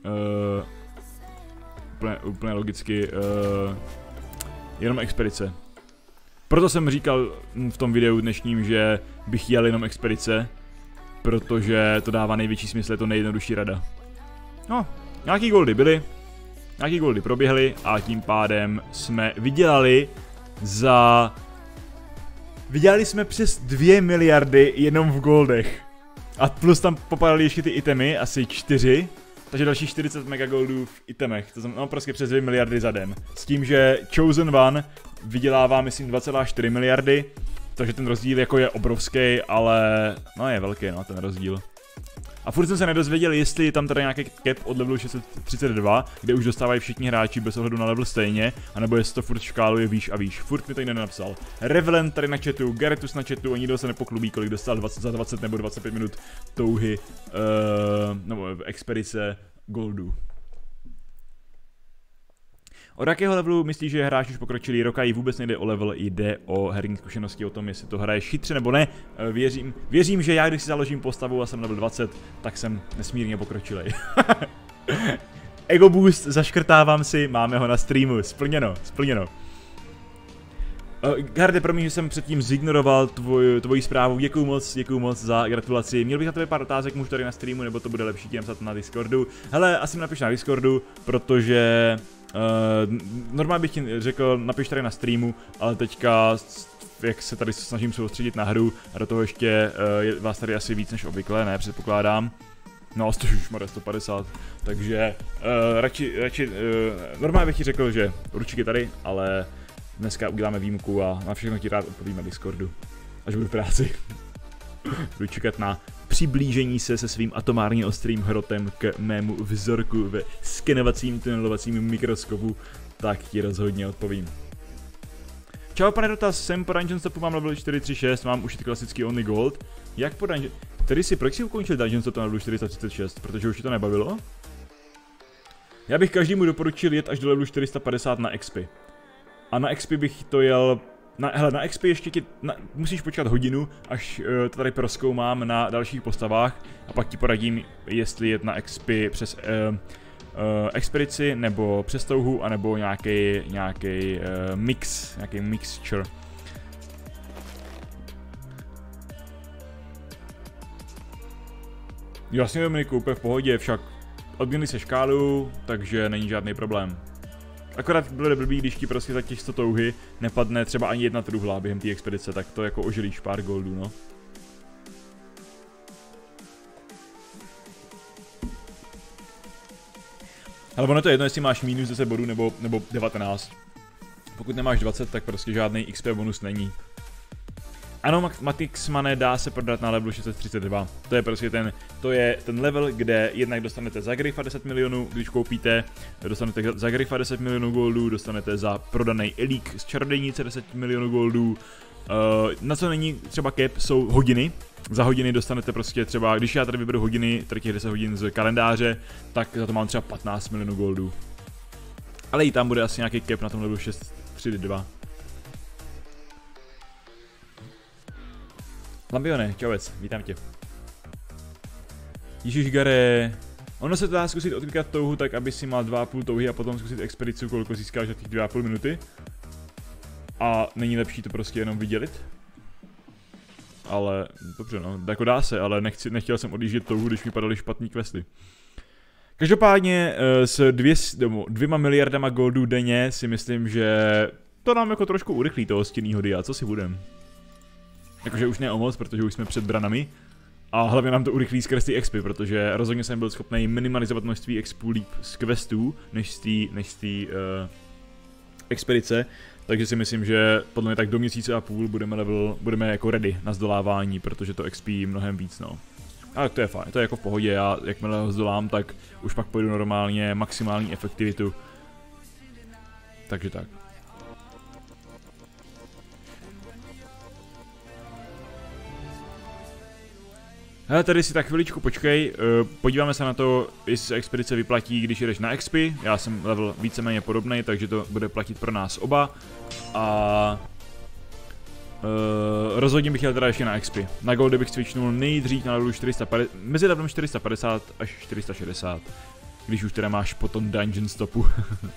úplně logicky, jenom expedice. Proto jsem říkal v tom videu dnešním, že bych jel jenom expedice, protože to dává největší smysl, je to nejjednodušší rada. No, nějaký goldy byly. Nějaký goldy proběhly a tím pádem jsme vydělali jsme přes 2 miliardy jenom v goldech. A plus tam popadaly ještě ty itemy, asi 4, takže další 40 megagoldů v itemech, to znamená prostě přes 2 miliardy za den. S tím, že Chosen One vydělává myslím 2,4 miliardy, takže ten rozdíl jako je obrovský, ale no je velký no ten rozdíl. A furt jsem se nedozvěděl, jestli je tam teda nějaký cap od levelu 632, kde už dostávají všichni hráči bez ohledu na level stejně, anebo jestli to furt škáluje výš a výš. Furt mi to jinak nenapsal. Revelent tady na chatu, Garetus na chatu, a nikdo se nepoklubí, kolik dostal za 20 nebo 25 minut touhy, nebo expedice goldů. Od jakého levelu myslíš, že hráč už pokročilý? Rokají vůbec nejde o level, jde o herní zkušenosti, o tom, jestli to hraješ chytře nebo ne. Věřím, že já, když si založím postavu a jsem level 20, tak jsem nesmírně pokročilej. Ego boost, zaškrtávám si, máme ho na streamu, splněno. Garde, promiň, že jsem předtím zignoroval tvoji zprávu, děkuju moc za gratulaci. Měl bych na tebe pár otázek, můžu tady na streamu, nebo to bude lepší ti napsat na Discordu. Hele, asi mi napiš na Discordu, protože normálně bych ti řekl, napiš tady na streamu, ale teďka, jak se tady snažím soustředit na hru, a do toho ještě je vás tady asi víc než obvykle, ne, předpokládám. No, už má 150, takže radši normálně bych ti řekl, že určitě tady, ale dneska uděláme výjimku a na všechno ti rád odpovím na Discordu, až budu v práci. Budu čekat na přiblížení se svým atomárně ostrým hrotem k mému vzorku ve skenovacím tunelovacím mikroskopu, tak ti rozhodně odpovím. Čau pane dotaz, jsem po Dungeon Stopu, mám level 436, mám už klasický only gold. Jak po Dungeon... Tedy si proč si ukončil Dungeon Stop na levelu 436, protože už ti to nebavilo? Já bych každému doporučil jet až do levelu 450 na XP. A na XP bych to jel... Hele, na XP ještě musíš počkat hodinu, až to tady prozkoumám na dalších postavách a pak ti poradím, jestli jet na XP přes expedici, nebo přes touhu, anebo nějaký mixture. Jasně Dominiku, úplně v pohodě, však odměnili se škálu, takže není žádný problém. Akorát bylo blbý, když ti prostě za těch 100 touhy nepadne třeba ani jedna truhla během té expedice, tak to jako ožilíš pár goldů, no. Ale ono to je jedno, jestli máš minus 10 bodů nebo 19. Pokud nemáš 20, tak prostě žádný XP bonus není. Ano, Matix Money dá se prodat na levelu 632. To je prostě ten level, kde jednak dostanete za Gryfa 10 milionů, když koupíte, dostanete za Gryfa 10 milionů goldů, dostanete za prodaný Elík z čarodějnice 10 milionů goldů. Na co není třeba cap, jsou hodiny. Za hodiny dostanete prostě třeba, když já tady vyberu hodiny, tady těch 10 hodin z kalendáře, tak za to mám třeba 15 milionů goldů. Ale i tam bude asi nějaký cap na tom levelu 632. Lambione, čauec, vítám tě. Ježíš Gare, ono se to dá zkusit odklikat touhu tak, aby si mal 2,5 touhy a potom zkusit expedici, koliko získáš za těch 2,5 minuty. A není lepší to prostě jenom vydělit? Ale, dobře no, jako dá se, ale nechtěl jsem odjíždět touhu, když mi padaly špatný questy. Každopádně s 2 miliardama goldů denně si myslím, že to nám jako trošku urychlí toho stěnnýho dia, co si budem. Jakože už ne o moc, protože už jsme před branami. A hlavně nám to urychlí skrz ty expy, protože rozhodně jsem byl schopný minimalizovat množství expů líp z questů, než z té expedice. Takže si myslím, že podle mě tak do měsíce a půl budeme jako ready na zdolávání, protože to XP mnohem víc, no. Ale to je fajn, to je jako v pohodě, já jakmile ho zdolám, tak už pak půjdu normálně maximální efektivitu. Takže tak. Hele, tady si tak chviličku počkej, podíváme se na to, jestli se expedice vyplatí, když jedeš na expy. Já jsem level víceméně podobný, takže to bude platit pro nás oba. A rozhodně bych jel teda ještě na expy. Na goldy bych switchnul nejdřív na levelu 450, mezi levelem 450 až 460. Když už teda máš potom dungeon stopu.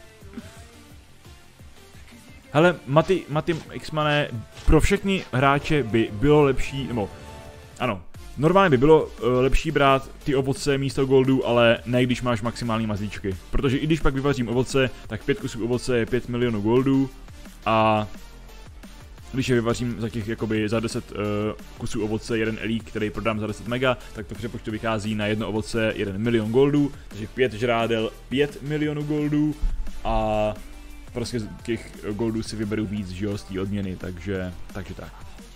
Hele, Maty X-mané, pro všechny hráče by bylo lepší, nebo ano, normálně by bylo lepší brát ty ovoce místo goldu, ale ne když máš maximální mazlíčky. Protože i když pak vyvařím ovoce, tak 5 kusů ovoce je 5 milionů goldů a když je vyvařím za těch jakoby za 10 kusů ovoce jeden elík, který prodám za 10 mega, tak to přepočtu vychází na jedno ovoce 1 milion goldů, takže 5 žrádel 5 milionů goldů a prostě těch goldů si vyberu víc, že jo, z té odměny, takže tak.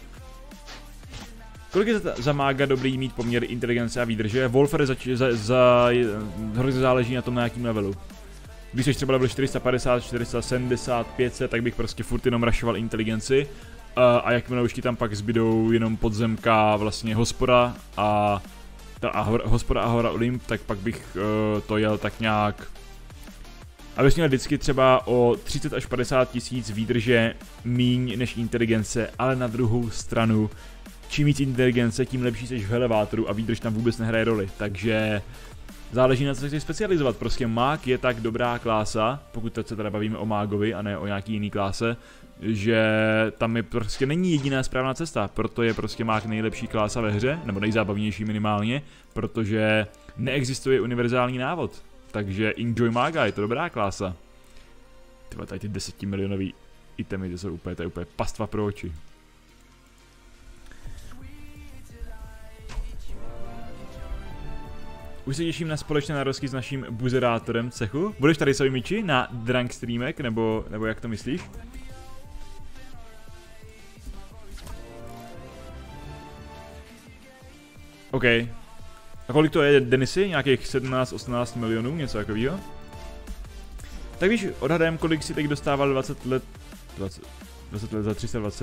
Kolik je za mága dobrý mít poměr inteligence a výdrže? Wolfer hrozně záleží na tom, na jakým levelu. Když jsi třeba level 450, 470, 500, tak bych prostě furt jenom rushoval inteligenci. A jakmile už ti tam pak zbydou jenom podzemka, vlastně hospoda a hora Olymp, tak pak bych to jel tak nějak. Abys měl vždycky třeba o 30 až 50 tisíc výdrže míň než inteligence, ale na druhou stranu, čím víc inteligence, tím lepší jsi v elevátoru a výdrž tam vůbec nehraje roli, takže záleží na co se chceš specializovat, prostě mág je tak dobrá klása, pokud teď se teda bavíme o mágovi a ne o nějaký jiný kláse, že tam je prostě není jediná správná cesta, proto je prostě mág nejlepší klása ve hře, nebo nejzábavnější minimálně, protože neexistuje univerzální návod. Takže enjoy mága, je to dobrá klása. Tyba, tady ty 10 milionový itemy, to jsou úplně, to je úplně pastva pro oči. Už se těším na společné narozky s naším buzerátorem cechu. Budeš tady svými miči na drunk streamek, nebo jak to myslíš? OK. A kolik to je, Denisy? Nějakých 17-18 milionů, něco takového? Tak víš, odhadem, kolik si teď dostával 20 let za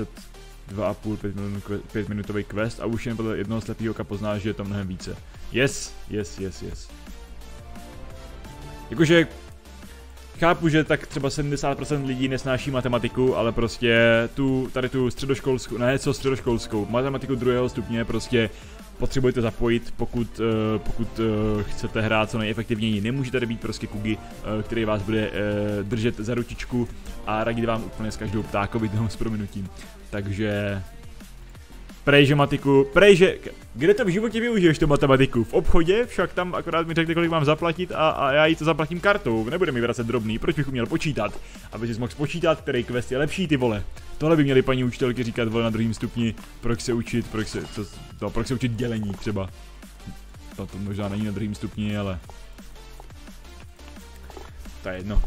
322,5 5 minutový quest a už jen podle jednoho slepýho oka poznáš, že je to mnohem více. Yes. Jakože chápu, že tak třeba 70% lidí nesnáší matematiku, ale prostě tady tu středoškolskou, ne co středoškolskou, matematiku 2. stupně prostě potřebujete zapojit, pokud chcete hrát co nejefektivněji. Nemůže tady být prostě Kugi, který vás bude držet za ručičku a radit vám úplně s každou ptákovitou s prominutím. Takže prejže matiku, kde to v životě využiješ tu matematiku? V obchodě? Však tam akorát mi řekne, kolik mám zaplatit a já jí to zaplatím kartou. Nebude mi vracet drobný, proč bych uměl počítat? Aby jsi mohl spočítat, který quest je lepší, ty vole. Tohle by měly paní učitelky říkat, vole, na druhém stupni, proč se učit dělení třeba. To možná není na druhém stupni, ale to je jedno.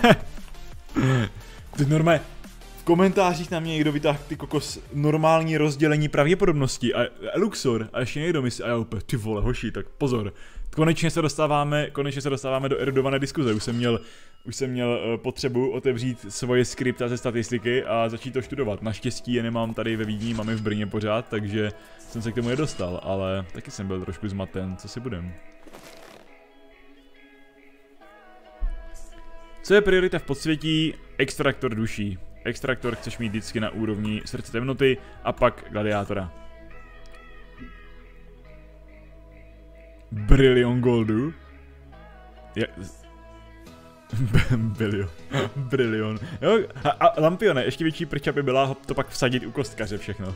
Ty normálně v komentářích na mě někdo vytáhl ty kokos normální rozdělení pravděpodobnosti a Luxor a ještě někdo myslí a já úplně ty vole hoši, tak pozor. Konečně se dostáváme do erudované diskuze. Už jsem měl potřebu otevřít svoje skripta ze statistiky a začít to studovat. Naštěstí je nemám tady ve Vídni, máme v Brně pořád, takže jsem se k tomu nedostal, ale taky jsem byl trošku zmaten, co si budem. Co je priorita v podsvětí? Extraktor duší. Extraktor chceš mít vždycky na úrovni srdce temnoty a pak gladiátora. Brilion goldu. Brilion. Jo, a Lampione, ještě větší prča by byla to pak vsadit u kostkaře všechno.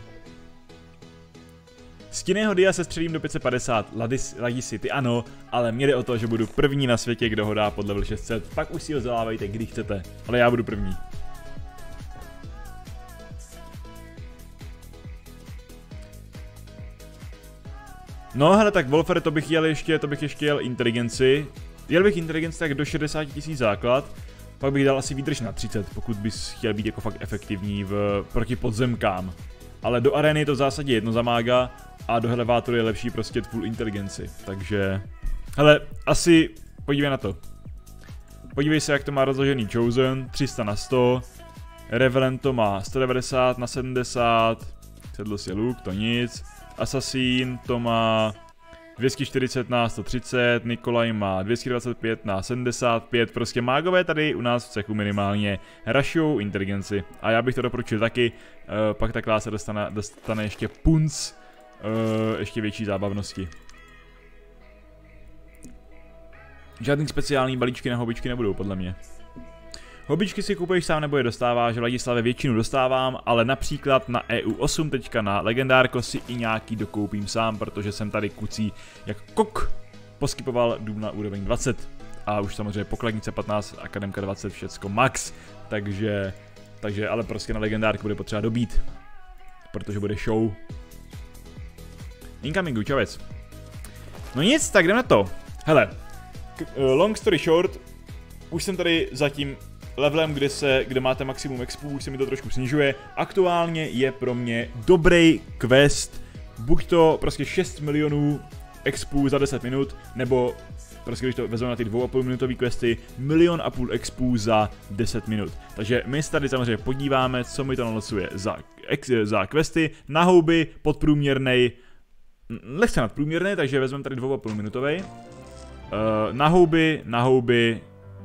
Stinného dia se střelím do 550, Ladisy, ty ano, ale mě jde o to, že budu první na světě, kdo ho dá pod level 600, pak už si ho zalávejte, kdy chcete, ale já budu první. No hele, tak Wolfer, to bych ještě jel inteligenci. Jel bych inteligenci tak do 60 000 základ, pak bych dal asi výdrž na 30, pokud bys chtěl být jako fakt efektivní proti podzemkám. Ale do arény je to v zásadě jedno za mága a do elevátoru je lepší prostě full inteligenci, takže... Hele, asi podívej na to. Podívej se, jak to má rozložený Chosen, 300 na 100, Revenant to má 190 na 70, sedl si Luke, to nic, Assassin to má 240 na 130, Nikolaj má 225 na 75, prostě mágové tady u nás v cechu minimálně rushujou inteligenci. A já bych to doporučil taky, pak ta klása dostane ještě punc, ještě větší zábavnosti. Žádný speciální balíčky na hobbičky nebudou, podle mě. Hobbičky si kupuješ sám nebo je dostáváš, v Ladislavě většinu dostávám, ale například na EU8 teďka na Legendárko si i nějaký dokoupím sám, protože jsem tady kucí jak kok poskypoval dům na úroveň 20. A už samozřejmě pokladnice 15, akademka 20, všecko max, takže ale prostě na Legendárku bude potřeba dobít, protože bude show. Incomingu, čavec. No nic, tak jdeme na to. Hele, long story short, už jsem tady zatím levelem, kde máte maximum expů, už se mi to trošku snižuje. Aktuálně je pro mě dobrý quest, buď to prostě 6 milionů expů za 10 minut, nebo prostě když to vezmu na ty 2,5 minutový questy, 1,5 milionu expů za 10 minut. Takže my se tady samozřejmě podíváme, co mi to nalosuje za questy, na houby, podprůměrnej, lehce nadprůměrný, takže vezmeme tady 2,5 minutový. Na houby.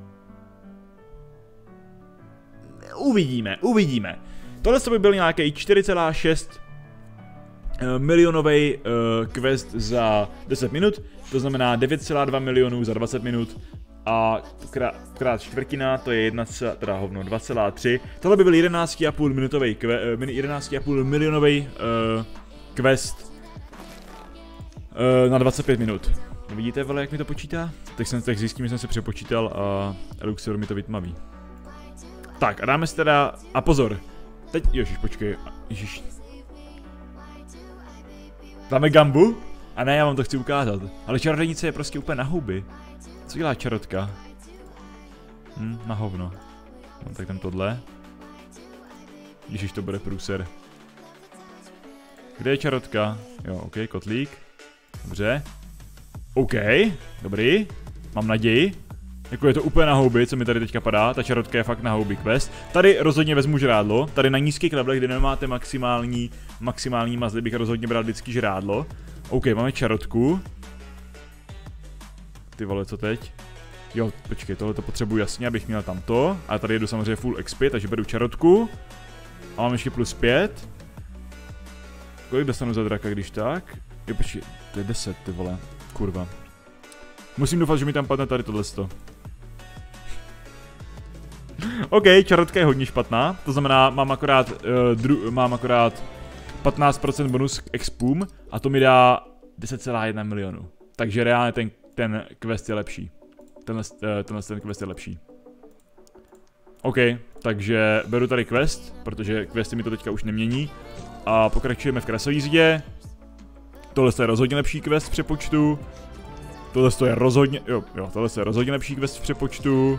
Uvidíme. Tohle by byl nějaký 4,6 milionový quest za 10 minut, to znamená 9,2 milionů za 20 minut a krát čtvrtina, to je 2,3. Tohle by byl 11,5 milionový quest na 25 minut. Vidíte, vole, jak mi to počítá? Tak zjistím, že jsem se přepočítal a Elixir mi to vytmaví. Tak a dáme si teda, a pozor, teď, ježiš, počkej, ježiš. Dáme gambu? A ne, já vám to chci ukázat, ale čarodějnice je prostě úplně na houby. Co dělá čarotka? Na hovno. No tak tam tohle. Ježiš, to bude průser. Kde je čarotka? Jo, ok, kotlík. Dobře. OK, dobrý. Mám naději. Jako je to úplně na houby, co mi tady teďka padá, ta čarotka je fakt na houby quest. Tady rozhodně vezmu žrádlo, tady na nízkých levelech, kde nemáte maximální mazly, bych rozhodně bral vždycky žrádlo. OK, máme čarotku. Ty vole, co teď? Jo, počkej, tohle to potřebuji jasně, abych měl tamto. A tady jedu samozřejmě full XP, takže beru čarotku. A mám ještě plus 5. Kolik dostanu za draka, když tak? Jo, počkej, to je 10, ty vole, kurva. Musím doufat, že mi tam padne tady tohleto. OK, čarotka je hodně špatná, to znamená, mám akorát 15% bonus k expům a to mi dá 10,1 milionu. Takže reálně ten quest je lepší. Ten quest je lepší. OK, takže beru tady quest, protože questy mi to teďka už nemění. A pokračujeme v krasojízdě. Tohle je rozhodně lepší quest v přepočtu. Tohle je rozhodně, tohle je rozhodně lepší quest v přepočtu.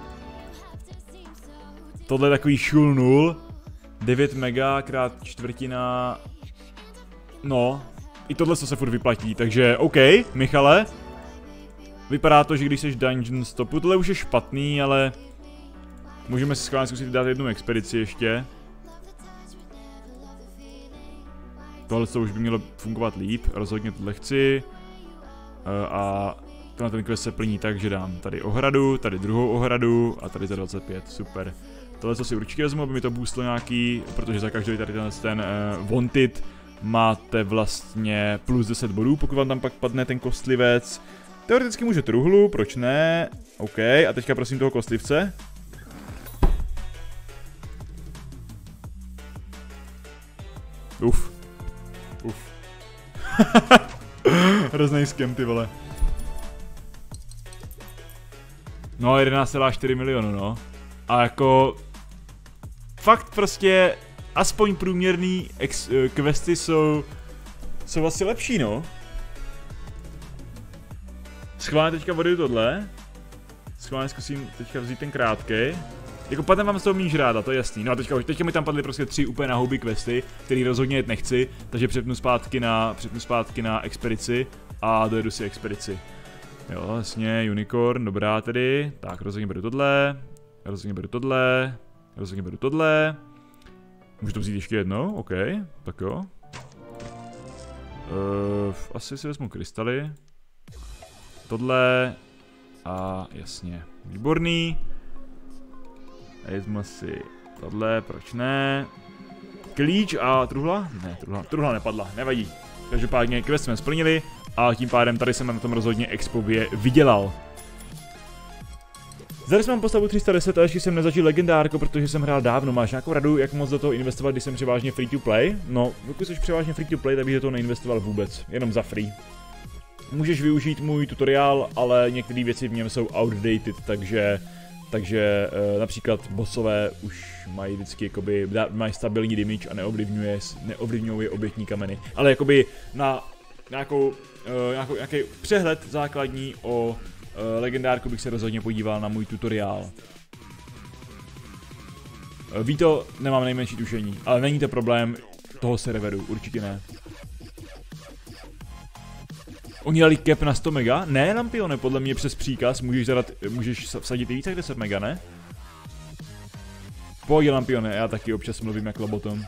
Tohle je takový šul 0. 9 mega krát čtvrtina. No, i tohle se furt vyplatí, takže OK, Michale. Vypadá to, že když jsi dungeon stopu, tohle už je špatný, ale můžeme si schválně zkusit dát jednu expedici ještě. Tohle už by mělo fungovat líp, rozhodně tohle chci. A ten quest se plní tak, že dám tady ohradu, tady druhou ohradu a tady za 25, super. Tohle co si určitě vezmu, aby mi to boostlo nějaký, protože za každý tady ten wanted máte vlastně plus 10 bodů, pokud vám tam pak padne ten kostlivec. Teoreticky může truhlu, proč ne? OK, a teďka prosím toho kostlivce. Uf. Hrozný skem, ty vole. No, 11,4 milionu, no. A jako... Fakt prostě... Aspoň průměrný questy jsou asi lepší, no. Schválně teďka vodu tohle. Schválně zkusím teďka vzít ten krátký. Jako padne vám z toho méně žráda, to je jasný. No a teďka mi tam padly prostě 3 úplně na houby questy, který rozhodně jet nechci, takže přepnu zpátky na expedici a dojedu si expedici. Jo, vlastně, unicorn, dobrá tedy. Tak, rozhodně beru tohle. Můžu to vzít ještě jednou? OK, tak jo. Asi si vezmu krystaly. Tohle. A jasně. Výborný. A vezmu si tohle, proč ne. Klíč a truhla? Ne, truhla nepadla, nevadí. Každopádně quest jsme splnili a tím pádem tady jsem na tom rozhodně expově vydělal. Zde mám postavu 310 a ještě jsem nezažil legendárko, protože jsem hrál dávno. Máš nějakou radu, jak moc do toho investovat, když jsem převážně free to play? No, pokud jsi převážně free to play, tak bych do toho neinvestoval vůbec, jenom za free. Můžeš využít můj tutoriál, ale některé věci v něm jsou outdated, takže například bossové už mají vždycky jakoby, mají stabilní damage a neovlivňují obětní kameny. Ale jakoby na nějaký přehled základní o legendárku bych se rozhodně podíval na můj tutoriál. Ví to, nemám nejmenší tušení, ale není to problém toho serveru, určitě ne. Oni dali cap na 100 mega? Ne, Lampione, podle mě přes příkaz můžeš vsadit i více jak 10 mega, ne? Pohodě, Lampione, já taky občas mluvím jak lobotom.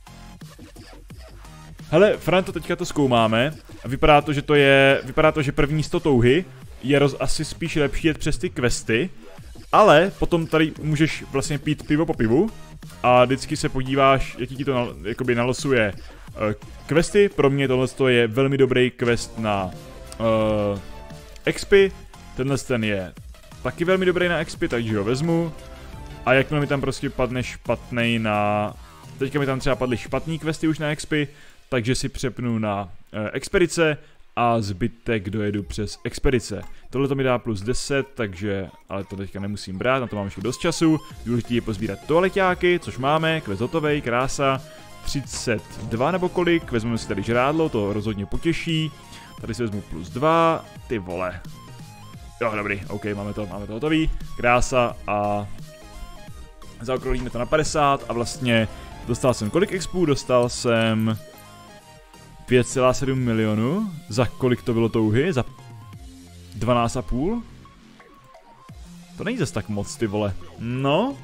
Hele, Franto, teďka to zkoumáme a vypadá to, že první 100 touhy je asi spíš lepší jet přes ty questy, ale potom tady můžeš vlastně pít pivo po pivu a vždycky se podíváš, jaký ti to jakoby nalosuje questy. Pro mě tohle je velmi dobrý quest na expy, tenhle ten je taky velmi dobrý na expy, takže ho vezmu. A jakmile mi tam prostě padne špatnej na... Teďka mi tam třeba padly špatný questy už na expy, takže si přepnu na expedice a zbytek dojedu přes expedice. Tohle to mi dá plus 10, takže, ale to teďka nemusím brát, na to mám ještě dost času. Důležité je pozbírat toaleťáky, což máme, quest hotovej, krása. 32 nebo kolik, vezmeme si tady žrádlo, to rozhodně potěší. Tady si vezmu plus 2, ty vole. Jo, dobrý, ok, máme to hotový, krása a zaokrouhlíme to na 50 a vlastně dostal jsem kolik expů, dostal jsem 5,7 milionů, za kolik to bylo touhy, za 12,5? To není zase tak moc, ty vole, no.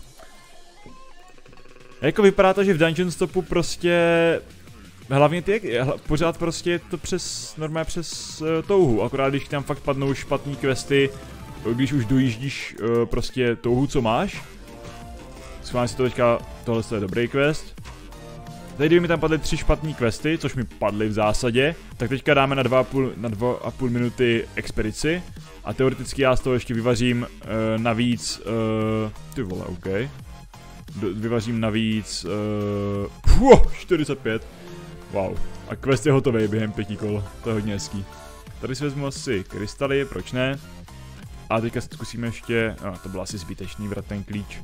Jako vypadá to, že v Dungeon Stopu prostě, hlavně pořád prostě je to normálně přes touhu, akorát když tam fakt padnou špatný questy, když už dojíždíš prostě touhu, co máš. Schválně si to teďka, tohle je dobrý quest. Tady kdyby mi tam padly 3 špatný questy, což mi padly v zásadě, tak teďka dáme na 2,5 minuty expedici. A teoreticky já z toho ještě vyvařím navíc, ty vole, ok. Vyvařím navíc, 45. Wow. A quest je hotový během 5 kol, to je hodně hezký. Tady si vezmu asi krystaly, proč ne? A teďka zkusíme ještě, no to bylo asi zbytečný, vrat ten klíč.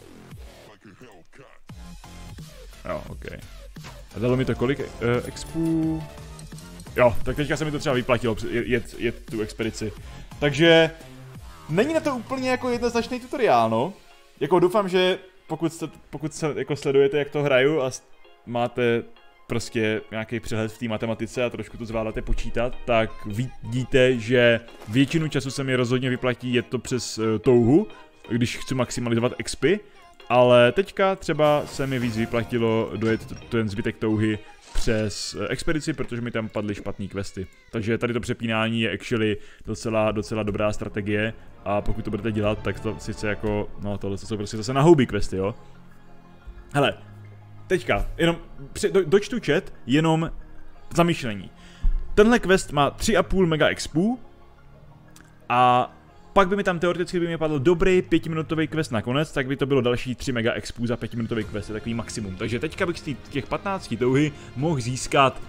Jo, ok. A dalo mi to kolik expů? Jo, tak teďka se mi to třeba vyplatilo jet tu expedici. Takže není na to úplně jako jednoznačný tutoriál, no. Jako doufám, že pokud se jako sledujete, jak to hraju a máte prostě nějaký přehled v té matematice a trošku to zvládáte počítat, tak vidíte, že většinu času se mi rozhodně vyplatí jet to přes touhu, když chci maximalizovat expy. Ale teďka třeba se mi víc vyplatilo dojet ten zbytek touhy přes expedici, protože mi tam padly špatný questy. Takže tady to přepínání je actually docela dobrá strategie a pokud to budete dělat, tak to sice jako, no tohle jsou prostě zase na houby questy, jo. Hele, teďka, jenom dočtu chat, jenom zamyšlení. Tenhle quest má 3,5 mega expů a pak by mi tam teoreticky padl dobrý 5minutový quest nakonec, tak by to bylo další 3 mega expů za 5minutový quest, je takový maximum. Takže teďka bych z těch 15 touhy mohl získat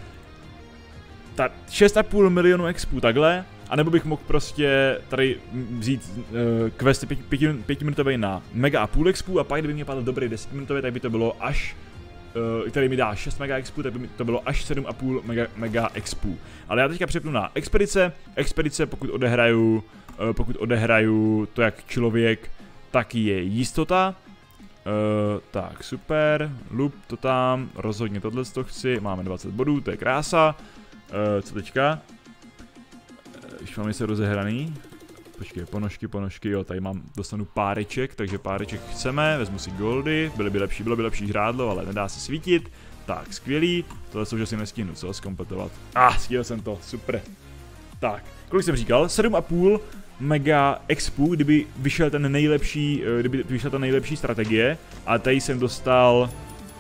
6,5 milionu expů takhle, anebo bych mohl prostě tady vzít questy 5minutový na mega a půl expů a pak kdyby mi padl dobrý 10 minutový, tak by to bylo až, který mi dá 6 mega expů, tak by to bylo až 7,5 mega expů. Ale já teďka přepnu na expedice pokud odehraju to jak člověk, tak je jistota. Tak super, loop to tam, rozhodně tohle to chci, máme 20 bodů, to je krása. Co teďka? Už mám se rozehraný. počkej, ponožky, jo, tady dostanu páreček, takže páreček chceme, vezmu si goldy, bylo by lepší žrádlo, ale nedá se svítit. Tak, skvělý, tohle jsou, že si nestihnu, co, zkompletovat. Stihl jsem to, super. Tak, kolik jsem říkal, 7,5 mega expů, kdyby vyšel ta nejlepší strategie, a tady jsem dostal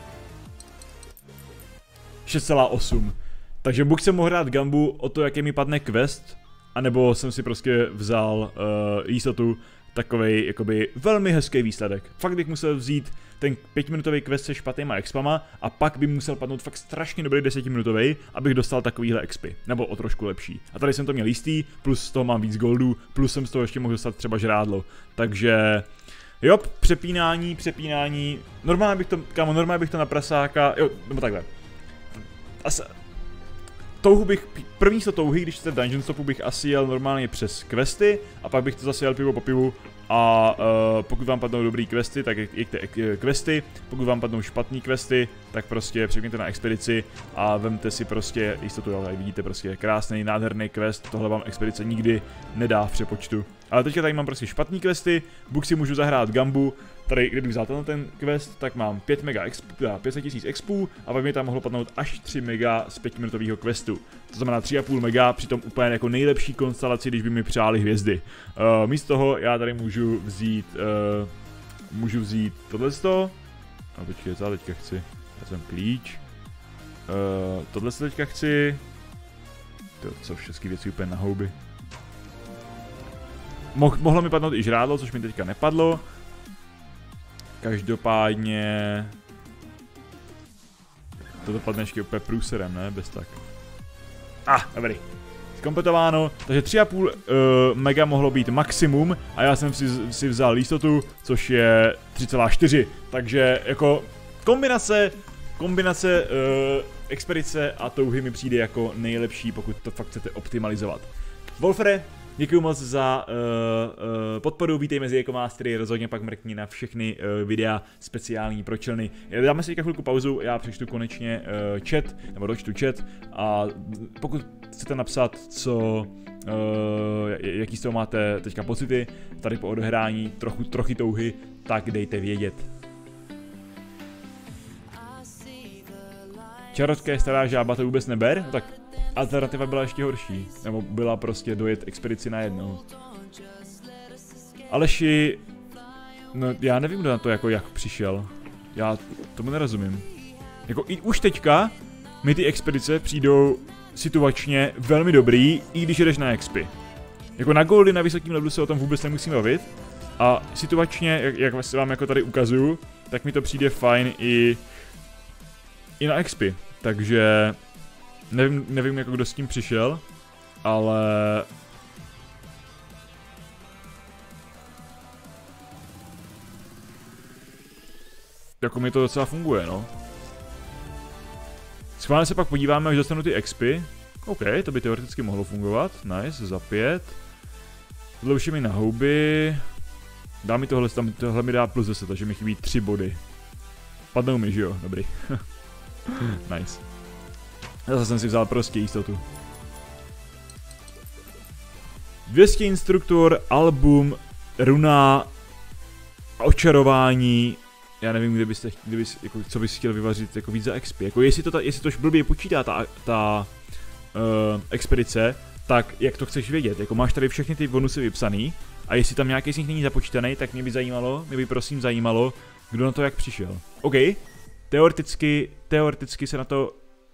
6,8. Takže buď jsem mohl hrát gambu o to, jaký mi padne quest, anebo jsem si prostě vzal jistotu, takovej jakoby velmi hezký výsledek. Fakt bych musel vzít ten 5-minutový quest se špatnýma expama a pak by musel padnout fakt strašně dobrý 10-minutový, abych dostal takovýhle expy, nebo o trošku lepší. A tady jsem to měl jistý, plus z toho mám víc goldů, plus jsem z toho ještě mohl dostat třeba žrádlo. Takže jo, přepínání, normálně bych to na prasáka, jo, nebo takhle. První touhy, když jste v Dungeon Stopu, bych asi jel normálně přes questy a pak bych to zase jel pivo po pivu a pokud vám padnou dobrý questy, tak jeďte questy, pokud vám padnou špatný questy, tak prostě přepněte na expedici a vemte si prostě jistotu, ale vidíte prostě krásný, nádherný quest, tohle vám expedice nikdy nedá v přepočtu. Ale teďka tady mám prostě špatný questy, buď si můžu zahrát gambu, tady kdybych vzal ten quest, tak mám 500 000 expů a pak mi tam mohlo padnout až 3 mega z 5-minutového questu. To znamená 3,5 mega, přitom úplně jako nejlepší konstelaci, když by mi přáli hvězdy. Místo toho já tady můžu vzít tohleto. A počkej, co teďka chci? Já jsem klíč. Tohle teďka chci. Co všechny věci úplně na houby. Mohlo mi padnout i žrádlo, což mi teďka nepadlo. Každopádně... Toto padne ještě úplně průserem, ne? Bez tak. Dobrý. Zkompletováno, takže 3,5 mega mohlo být maximum a já jsem si vzal jistotu, což je 3,4. Takže jako kombinace expedice a touhy mi přijde jako nejlepší, pokud to fakt chcete optimalizovat. Wolfere, děkuji moc za podporu, vítej mezi Ekomastery, rozhodně pak mrkni na všechny videa speciální pro členy. Dáme si teďka chvilku pauzu, já přečtu konečně chat, nebo dočtu chat a pokud chcete napsat, jaký z toho máte teďka pocity, tady po odehrání trochu touhy, tak dejte vědět. Čarotka je stará žába, to vůbec neber? No tak alternativa byla ještě horší, nebo byla prostě dojet expedici najednou. Aleši, no já nevím, kdo na to jak přišel. Já tomu nerozumím. Jako i už teďka mi ty expedice přijdou situačně velmi dobrý, i když jedeš na expy. Jako na goldy na vysokém levelu se o tom vůbec nemusím bavit. A situačně, jak vám jako tady ukazuju, tak mi to přijde fajn i na expy. Takže nevím jako kdo s tím přišel, ale jako mi to docela funguje, no. Schválně se pak podíváme, až dostanu ty expy. OK, to by teoreticky mohlo fungovat. Nice, za 5. Tohle už je mi na houby. Dá mi tohle mi dá plus 10, takže mi chybí 3 body. Padnou mi, že jo? Dobrý. Nice. Zase jsem si vzal prostě jistotu. 200 instruktor, album, runa, očarování. Já nevím, jako, co bys chtěl vyvařit jako víc za XP. Jako jestli to blbě počítá ta expedice, tak jak to chceš vědět. Jako máš tady všechny ty bonusy vypsaný a jestli tam nějaký z nich není započítaný, tak mě by prosím zajímalo, kdo na to jak přišel. OK, teoreticky se na to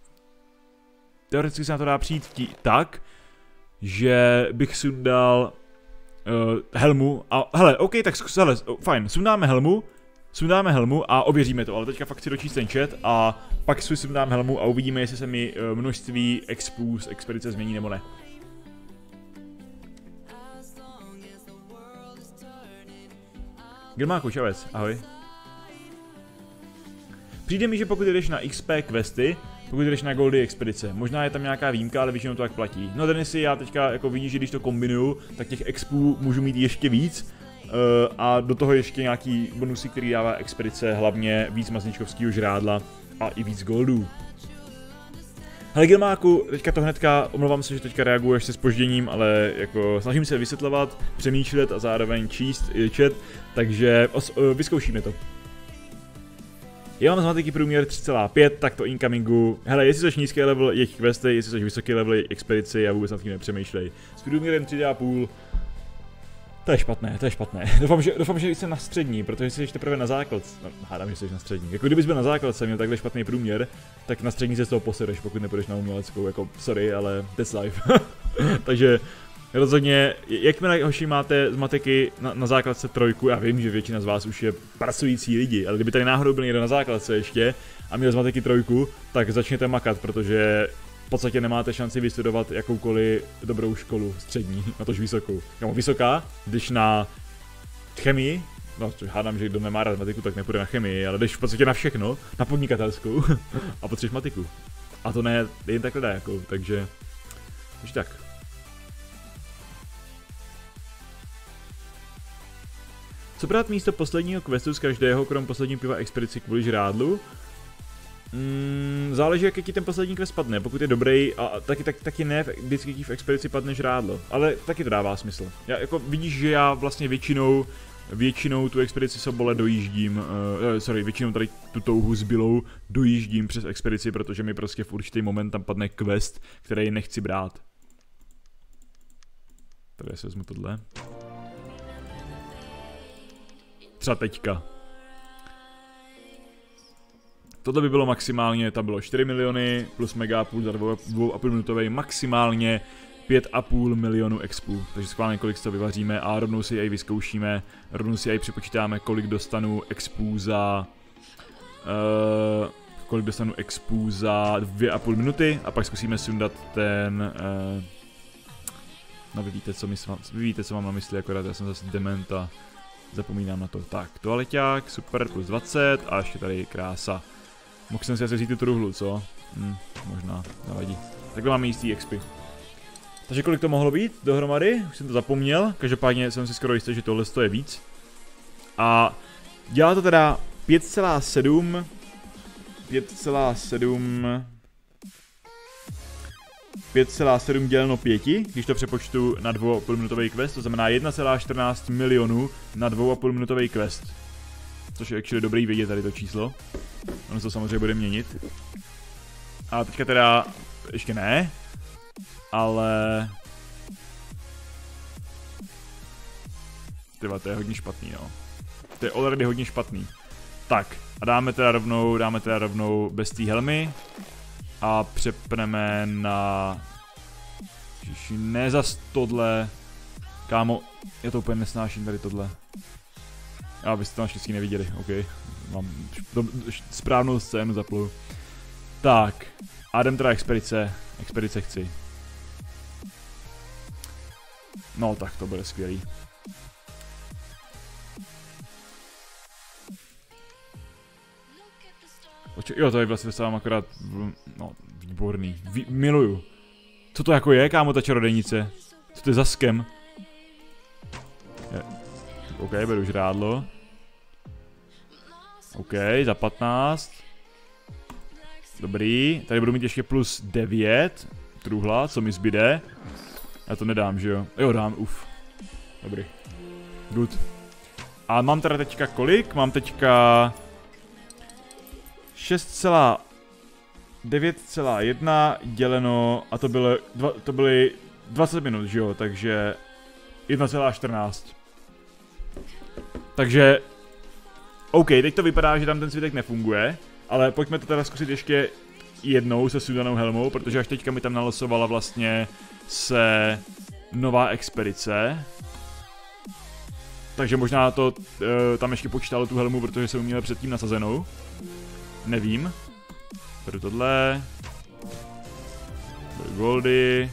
dá přijít tak, že bych sundal helmu a hele, OK, tak hele, fajn, sundáme helmu a ověříme to, ale teďka fakt si dočíst ten chat a pak si sundám helmu a uvidíme, jestli se mi množství expů z expedice změní nebo ne. Grmáku, čavec, ahoj. Přijde mi, že pokud jdeš na XP questy, pokud jdeš na goldy expedice, možná je tam nějaká výjimka, ale většinou to tak platí. No Denisy, já teďka jako vidíš, že když to kombinuju, tak těch expů můžu mít ještě víc a do toho ještě nějaký bonusy, který dává expedice, hlavně víc mazničkovského žrádla a i víc goldů. Hele Gilmáku, teďka to hnedka, omlouvám se, že teďka reaguješ se zpožděním, ale jako snažím se vysvětlovat, přemýšlet a zároveň číst chat, takže vyzkoušíme to. Já mám z matiky průměr 3,5, tak to incomingu. Hele, jestli jsi nízký level jejich questy, jestli jsi vysoký level jejich expedici, já vůbec nad tím nepřemýšlej. S průměrem 3,5. To je špatné, to je špatné. Doufám, že jsi na střední, protože jsi teprve na základce. No, hádám, že jsi na střední. Jako kdybys byl na základce měl takhle špatný průměr, tak na střední se z toho posereš, pokud nepůjdeš na uměleckou. Jako, sorry, ale that's life. Takže rozhodně, jakmile hoši máte z matiky na základce 3, já vím, že většina z vás už je pracující lidi, ale kdyby tady náhodou byl někdo na základce ještě a měl z matiky 3, tak začněte makat, protože v podstatě nemáte šanci vystudovat jakoukoliv dobrou školu střední, natož vysokou. Kámo, vysoká, když na chemii, no což hádám, že kdo nemá rád matiku, tak nepůjde na chemii, ale jdeš v podstatě na všechno, na podnikatelskou a potřebuješ matiku. A to ne jen takhle dá jako, takže tak. Co brát místo posledního questu z každého, krom posledního piva expedici kvůli žrádlu? Záleží, jak ti ten poslední quest padne, pokud je dobrý a taky ne vždycky ti v expedici padne žrádlo, ale taky to dává smysl. Jako vidíš, že já vlastně většinou tu expedici Sobole dojíždím, většinou tady tu touhu zbylou dojíždím přes expedici, protože mi prostě v určitý moment tam padne quest, který nechci brát. Tady se vezmu tohle. Třeba teďka. Tohle by bylo maximálně, tam bylo 4 miliony plus megapůl za 2,5 minutovej, maximálně 5,5 milionu expů. Takže schválně kolik to vyvaříme a rovnou si jej vyzkoušíme, rovnou si jej připočítáme, kolik dostanu expů za 2,5 minuty a pak zkusíme sundat ten, no vy víte, co mám na mysli, akorát já jsem zase dement a zapomínám na to. Tak, toaleťák, super, plus 20 a ještě tady krása. Mohl jsem si asi vzít tu truhlu, co? Možná, nevadí. Takhle máme jistý expy. Takže kolik to mohlo být dohromady? Už jsem to zapomněl, každopádně jsem si skoro jistý, že tohle je víc. A dělá to teda 5,7 děleno 5, když to přepočtu na 2,5 minutový quest, to znamená 1,14 milionů na 2,5 minutový quest. Což je actually dobrý vědět tady to číslo. Ono to samozřejmě bude měnit. A teďka teda, ještě ne, ale... Tyva, to je hodně špatný, no. To je already hodně špatný. Tak, a dáme teda rovnou bez té helmy. A přepneme na... Ježiši, ne zas tohle. Kámo, já to úplně nesnáším tady tohle. A vy jste to naštěstí neviděli, ok. Mám správnou scénu zaplu. Tak, a jdem teda expedice chci. No tak to bude skvělý. Jo, to je vlastně dostávám akorát, no, výborný, miluju. Co to jako je, kámo, ta čarodejnice? Co to je za skem? OK, beru žrádlo. OK, za 15. Dobrý, tady budu mít ještě plus 9. Truhla, co mi zbyde. Já to nedám, že jo? Jo, dám, uf. Dobrý. Good. A mám teda teďka kolik? Mám teďka 9,1 děleno, a to byly 20 minut, že jo, takže 1,14. Takže, OK, teď to vypadá, že tam ten svitek nefunguje, ale pojďme to teda zkusit ještě jednou se sudanou helmou, protože až teďka mi tam nalosovala vlastně se nová expedice. Takže možná to tam ještě počítalo tu helmu, protože jsem měl předtím nasazenou. Nevím. Beru tohle. Beru goldy.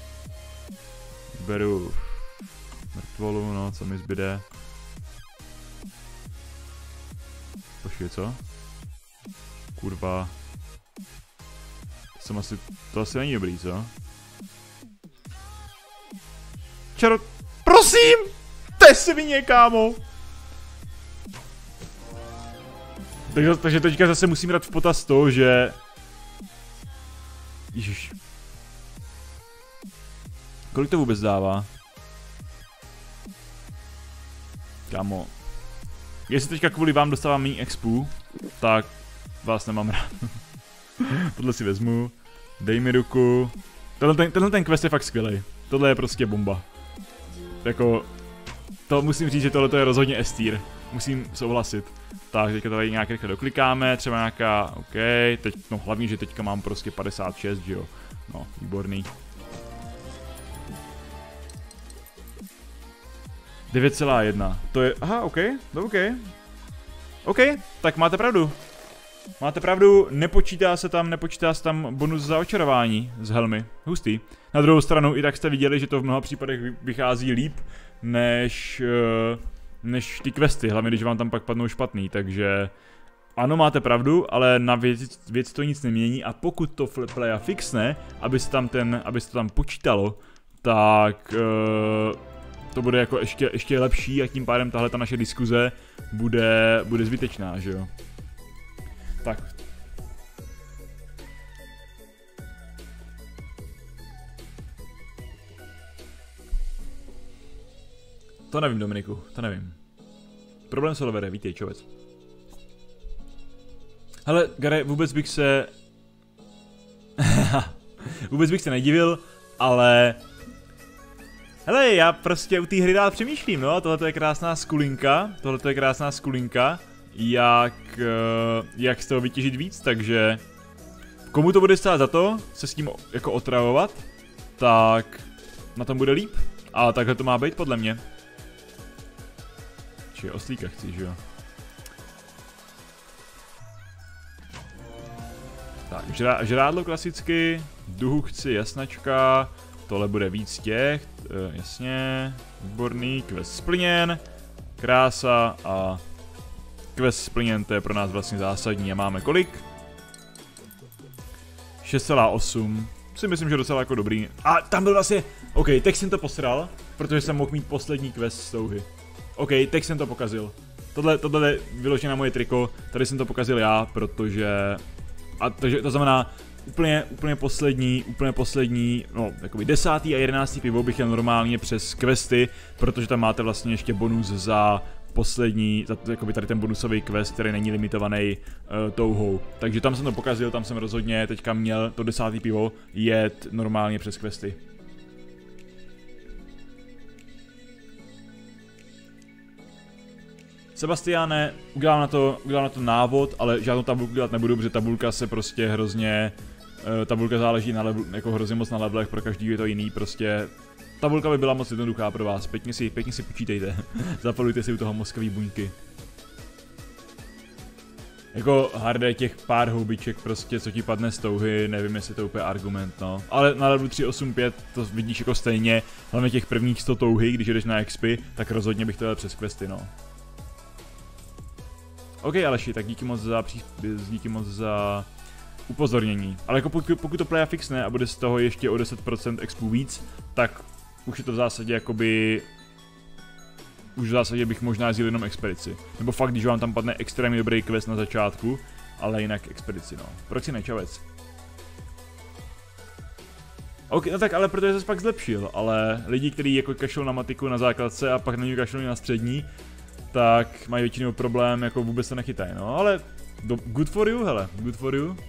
Beru mrtvolu, no, co mi zbyde. Počkej, co? Kurva. To asi není dobrý, co? Prosím! To je svině, kámo! Takže teďka zase musím dát v potaz to, že Ježiš. Kolik to vůbec dává? Kámo. Jestli teďka kvůli vám dostávám méně expů, tak vás nemám rád. Tohle si vezmu. Dej mi ruku. Tenhle ten quest je fakt skvělý. Tohle je prostě bomba. Jako, to musím říct, že tohle je rozhodně S-tier. Musím souhlasit. Tak, teďka tady nějak rychle doklikáme, třeba nějaká, OK, teď, no hlavně, že teďka mám prostě 56, že jo. No, výborný. 9,1, to je, aha, OK, OK, tak máte pravdu. Máte pravdu, nepočítá se tam bonus za očarování z helmy, hustý. Na druhou stranu i tak jste viděli, že to v mnoha případech vychází líp, než ty questy, hlavně když vám tam pak padnou špatný, takže ano, máte pravdu, ale na věc to nic nemění a pokud to Playa fixne, aby se to tam počítalo, tak to bude jako ještě lepší a tím pádem tahle ta naše diskuze bude zbytečná, že jo. Tak. To nevím, Dominiku, to nevím. Problém Solvere, vítej, čovec. Hele, Gary, vůbec bych se nedivil, ale hele, já prostě u té hry rád přemýšlím, no, tohle je krásná skulinka, jak z toho vytěžit víc, takže komu to bude stát za to se s tím jako otravovat, tak na tom bude líp, a takhle to má být podle mě. Čiže oslíka chci, že jo. Tak, žrádlo klasicky, duhu chci, jasnačka, tohle bude víc těch, jasně, výborný, quest splněn, krása a quest splněn, to je pro nás vlastně zásadní a máme kolik? 6,8, si myslím, že docela jako dobrý. A tam byl vlastně, OK, teď jsem to posral, protože jsem mohl mít poslední quest z touhy. OK, teď jsem to pokazil. Tohle je vyložené na moje triko, tady jsem to pokazil já, protože... A to znamená úplně poslední, no, jakoby 10. a 11. pivo bych jel normálně přes questy, protože tam máte vlastně ještě bonus za poslední, jakoby tady ten bonusový quest, který není limitovaný touhou. Takže tam jsem to pokazil, tam jsem rozhodně teďka měl to 10. pivo jet normálně přes questy. Sebastiane, udělám na to návod, ale žádnou tabulku dělat nebudu, protože tabulka se prostě hrozně, tabulka záleží na level, jako hrozně moc na levelech, pro každý je to jiný, prostě tabulka by byla moc jednoduchá pro vás, pěkně si počítejte, zapalujte si u toho mozkový buňky. Jako hardé těch pár houbiček prostě, co ti padne z touhy, nevím jestli to je úplně argument, no. Ale na levelu 385 to vidíš jako stejně, hlavně těch prvních 100 touhy, když jdeš na expy, tak rozhodně bych to jel přes questy, no. OK, Aleši, tak díky moc za upozornění. Ale jako pokud to Playa fixne a bude z toho ještě o 10% expů víc, tak už je to v zásadě jakoby... Už v zásadě bych možná zjel jenom expedici. Nebo fakt, když vám tam padne extrémně dobrý quest na začátku, ale jinak expedici, no. Proč si nečavec? OK, no tak ale protože se pak zlepšil, ale lidi, kteří jako kašlou na matiku na základce a pak na ní kašlou na střední, tak mají většinou problém, jako vůbec se nechytají, no, ale good for you, hele, good for you.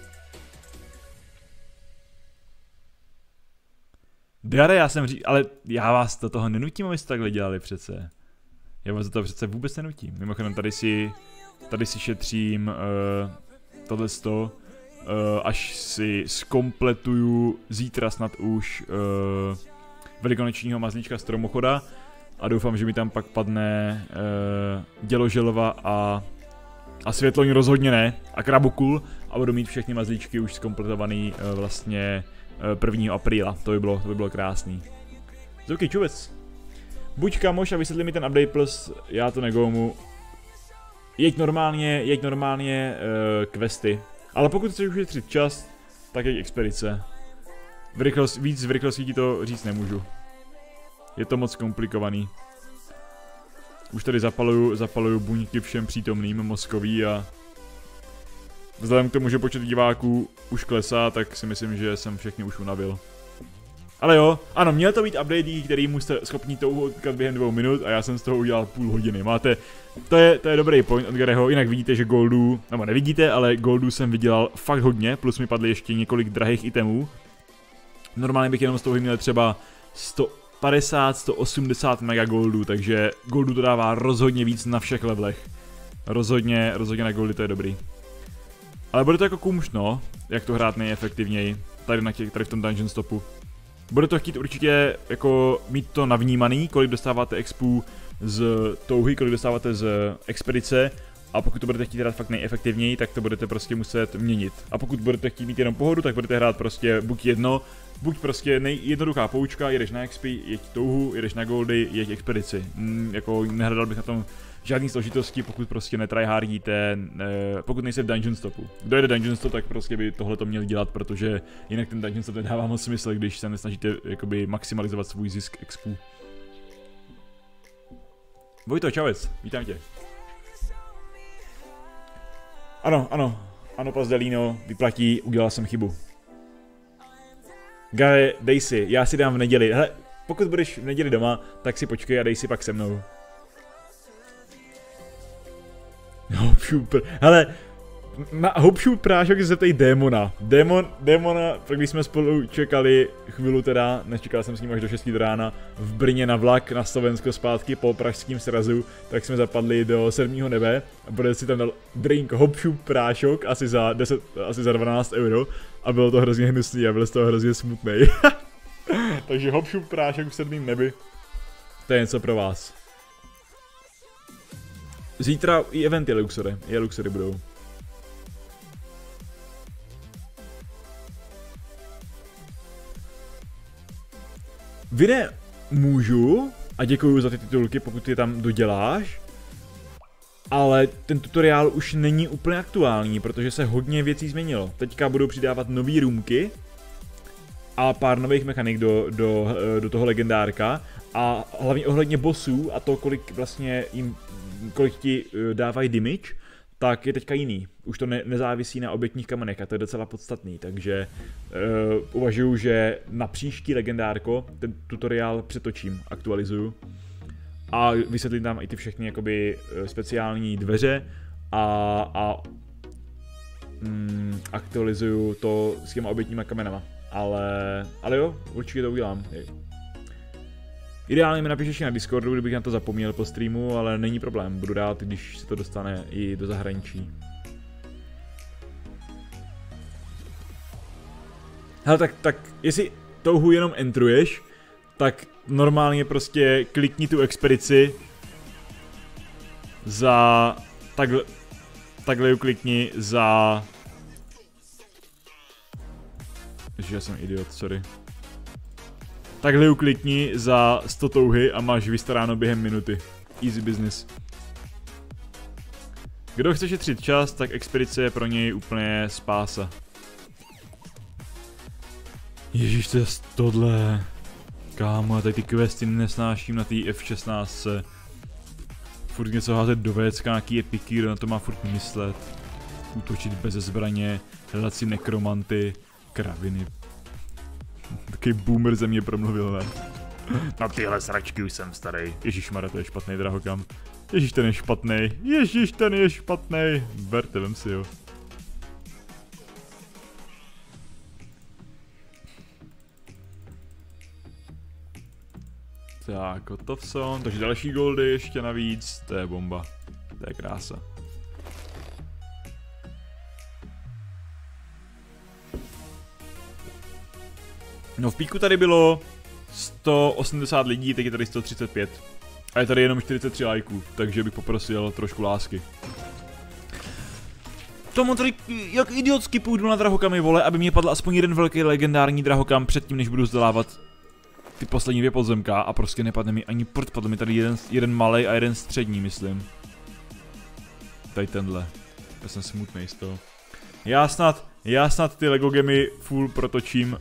Dare, ale já vás do toho nenutím, abyste takhle dělali přece. Já vás do toho přece vůbec nenutím. Mimochodem tady si šetřím tohleto, až si zkompletuju zítra snad už velikonočního mazlíčka stromochoda. A doufám, že mi tam pak padne děloželva a světloň rozhodně ne, a krabokul, a budu mít všechny mazlíčky už zkompletovaný vlastně 1. apríla, to by bylo krásný. Zouky, čuvec. Buď kamoš a vysvětli mi ten update plus, já to negoumu. Jeď normálně questy, ale pokud chceš ušetřit čas, tak jeď expedice. Víc v rychlosti ti to říct nemůžu. Je to moc komplikovaný. Už tady zapaluju buňky všem přítomným mozkový a Vzhledem k tomu, že počet diváků už klesá, tak si myslím, že jsem všechny už unavil. Ale jo, ano, měl to být update, který jste schopni to odkat během 2 minut a já jsem z toho udělal půl hodiny. Máte, to je dobrý point od Garyho, jinak vidíte, že goldů, nebo nevidíte, ale goldů jsem vydělal fakt hodně, plus mi padly ještě několik drahých itemů. Normálně bych jenom z toho měl třeba 150, 180 mega goldů, takže goldů to dává rozhodně víc na všech levelech. Rozhodně na goldy to je dobrý. Ale bude to jako kůmš, no, jak to hrát nejefektivněji, tady v tom dungeon stopu. Bude to chtít určitě jako mít to navnímaný, kolik dostáváte expů z touhy, kolik dostáváte z expedice, a pokud to budete chtít hrát fakt nejefektivněji, tak to budete prostě muset měnit. A pokud budete chtít mít jenom pohodu, tak budete hrát prostě buď prostě jednoduchá poučka, jedeš na XP, jeď touhu, jedeš na goldy, jeď expedici. Jako nehledal bych na tom žádný složitosti, pokud prostě netryhardíte, pokud nejste v dungeon stopu. Kdo jede dungeon stop, tak prostě by tohle to měl dělat, protože jinak ten dungeon stop nedává moc smysl, když se nesnažíte jakoby maximalizovat svůj zisk expů. Vojto, čavec, vítám tě. Ano, Pazdelino, vyplatí, udělal jsem chybu. Gary, dej si, já si dám v neděli. Hele, pokud budeš v neděli doma, tak si počkej a dej si pak se mnou. Hele, na Hopshoot prášok se zeptej Démona. Démona, když jsme spolu čekali chvíli teda, nečekal jsem s ním až do 6 do rána, v Brně na vlak na Slovensko zpátky po pražském srazu, tak jsme zapadli do 7. nebe a bude si tam dal drink Hopshoot prášok asi za 12 euro a bylo to hrozně hnusný a byl z toho hrozně smutnej. Takže Hopshoot prášok v 7. nebi, to je něco pro vás. Zítra i eventy Luxory budou. Vine, můžu, a děkuju za ty titulky, pokud je tam doděláš, ale ten tutoriál už není úplně aktuální, protože se hodně věcí změnilo. Teďka budou přidávat nový roomky a pár nových mechanik do toho legendárka a hlavně ohledně bossů a to, kolik ti dávají damage, tak je teďka jiný. Už to nezávisí na obětních kamenech a to je docela podstatný, takže uvažuju, že na příští legendárko ten tutoriál přetočím, aktualizuju a vysvětlím tam i ty všechny jakoby speciální dveře a aktualizuju to s těma obětníma kamenama, ale jo, určitě to udělám. Ideálně mi napišeš na Discordu, kdybych na to zapomněl po streamu, ale není problém, budu rád, když se to dostane i do zahraničí. Hele, tak jestli touhu jenom entruješ, tak normálně prostě klikni tu expedici za... Takhle ju klikni za... Ježiš, já jsem idiot, sorry. Takhle ju klikni za 100 touhy a máš vystaráno během minuty. Easy business. Kdo chce šetřit čas, tak expedice je pro něj úplně spása. Ježíš, to je tohle. Kámo, já tady ty questy nesnáším na té F16. Furt něco házet do VCK, nějaký epiky, kdo na to má furt myslet. Útočit bez zbraně, hledat si nekromanty, kraviny. Taký boomer ze mě promluvil, ne? Na tyhle sračky už jsem starý. Ježišmarja, to je špatný drahokam. Ježíš, ten je špatný. Ježíš, ten je špatný. Berte, vem si jo. Tak, hotov son. Takže další goldy ještě navíc. To je bomba. To je krása. No v píku tady bylo 180 lidí, teď je tady 135. A je tady jenom 43 lajků, takže bych poprosil trošku lásky. Tomu tady jak idiotsky půjdu na drahokamy, vole, aby mě padl aspoň jeden velký legendární drahokam předtím, než budu zdolávat ty poslední 2 podzemka a prostě nepadne mi ani prd, padl mi tady jeden malej a jeden střední, myslím. Tady tenhle. Já jsem smutnej z toho. Já snad ty Lego gemy full protočím,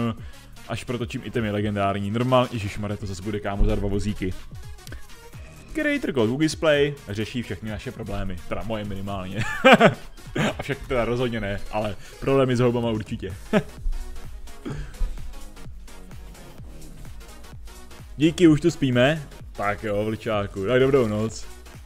až protočím itemy legendární. Normálně, ježišmarja, to zase bude kámo za 2 vozíky. Creator Code Google Display řeší všechny naše problémy, teda moje minimálně. A však teda rozhodně ne, ale problémy s houbama určitě. Díky, už tu spíme? Tak jo, vličáku, tak dobrou noc.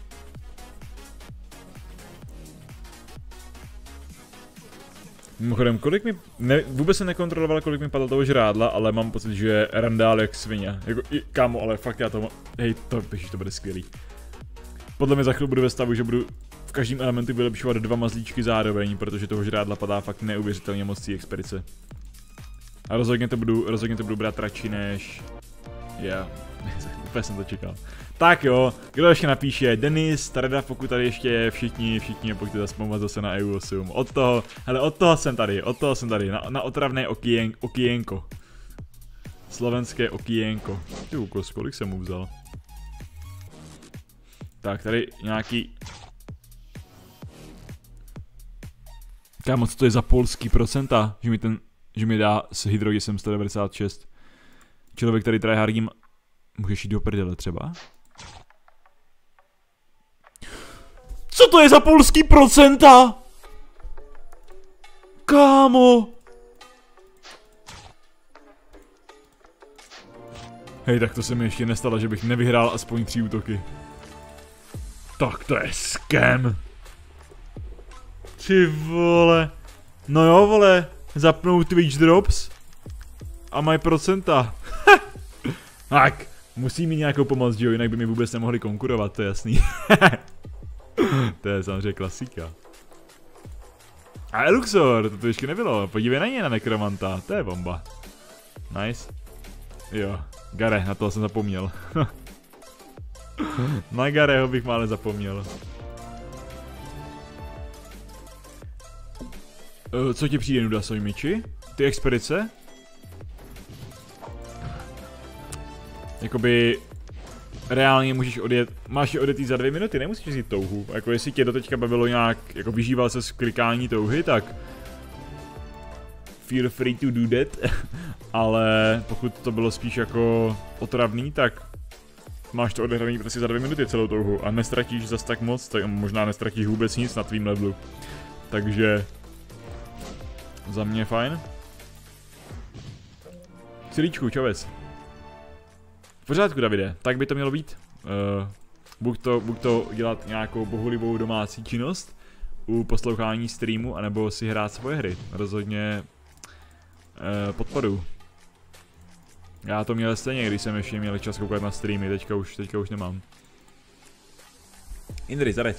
Mimochodem, kolik mi... vůbec jsem nekontroloval, kolik mi padlo toho žrádla, ale mám pocit, že randál jak svině. Jako, kámo, ale fakt já to... Hej, to bude skvělý. Podle mě za chvíli budu ve stavu, že budu v každém elementu vylepšovat 2 mazlíčky zároveň, protože toho žrádla padá fakt neuvěřitelně moc té expedice. A rozhodně to budu brát radši než... Úplně jsem to čekal. Tak jo, kdo ještě napíše, Denis, Tarda, pokud tady ještě je, všichni pojďte zaspomovat zase na EU8. Od toho jsem tady, na otravné okienko. Slovenské okienko. Ty ukos, kolik jsem mu vzal? Tak, tady nějaký... Kámo, co to je za polský procenta, že mi dá s hydrogisem 196. Člověk, který tryhardím, můžeš jít do prdele třeba? Co to je za polský procenta? Kámo! Hej, tak to se mi ještě nestalo, že bych nevyhrál aspoň 3 útoky. Tak to je scam. Ty vole. No jo, vole. Zapnou Twitch drops. A mají procenta. Tak, musí mít nějakou pomoc, že jo, jinak by mi vůbec nemohli konkurovat, to je jasný. To je samozřejmě klasika. A Eluxor, to ještě nebylo, podívej na něj, na nekromanta, to je bomba. Nice. Jo, Gare, na toho jsem zapomněl. Na Gareho bych mále zapomněl. Co ti přijde, nuda, Sojmiči? Ty expedice? Jakoby reálně můžeš máš je odjetý za 2 minuty, nemusíš jít touhu. Jako jestli tě doteďka bavilo nějak, jako vyžíval se z klikání touhy, tak feel free to do that. Ale pokud to bylo spíš jako otravný, tak máš to odehraný prostě za 2 minuty celou touhu a nestratíš zas tak moc, tak možná nestratíš vůbec nic na tvým levelu. Takže za mě fajn. Silíčku, čovec. V pořádku, Davide, tak by to mělo být. Buď to dělat nějakou bohulibou domácí činnost u poslouchání streamu, anebo si hrát svoje hry. Rozhodně podporu. Já to měl stejně, když jsem ještě měl čas koukat na streamy, teďka už nemám. Indry, zareď.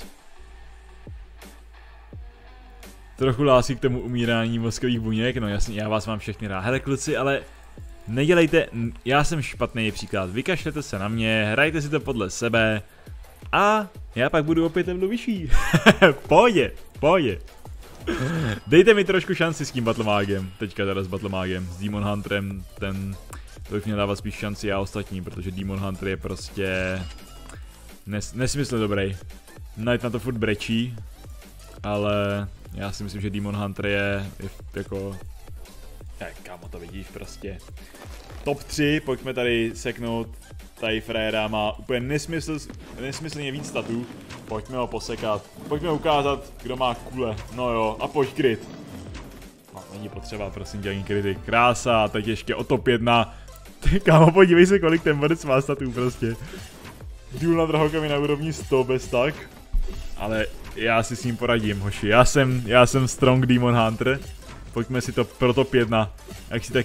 Trochu lásky k tomu umírání mozkových buněk, no jasně, já vás mám všechny rád. Hele kluci, ale nedělejte, já jsem špatný příklad, vykašlete se na mě, hrajte si to podle sebe a já pak budu opět levelu vyšší. Pohodě. Dejte mi trošku šanci s tím Battlemágem, teďka teda s Battlemágem, s Demon Hunterem, to bych měl dávat spíš šanci a ostatní, protože Demon Hunter je prostě nesmysl dobrý. Knight na to furt brečí, ale já si myslím, že Demon Hunter je jako... Kámo, to vidíš prostě. Top 3, pojďme tady seknout. Tady Frera má úplně nesmyslně víc statů. Pojďme ho posekat. Pojďme ukázat, kdo má kule. No jo, a pojď kryt. No, není potřeba, prosím tě, ani kryty. Krása, teď ještě o top 1. Ty, kámo, podívej se, kolik ten borec má statů prostě. Důl nad drahokami na úrovni 100 bez tak. Ale já si s ním poradím, hoši. Já jsem strong Demon Hunter. Pojďme si to pro top 1. Jak si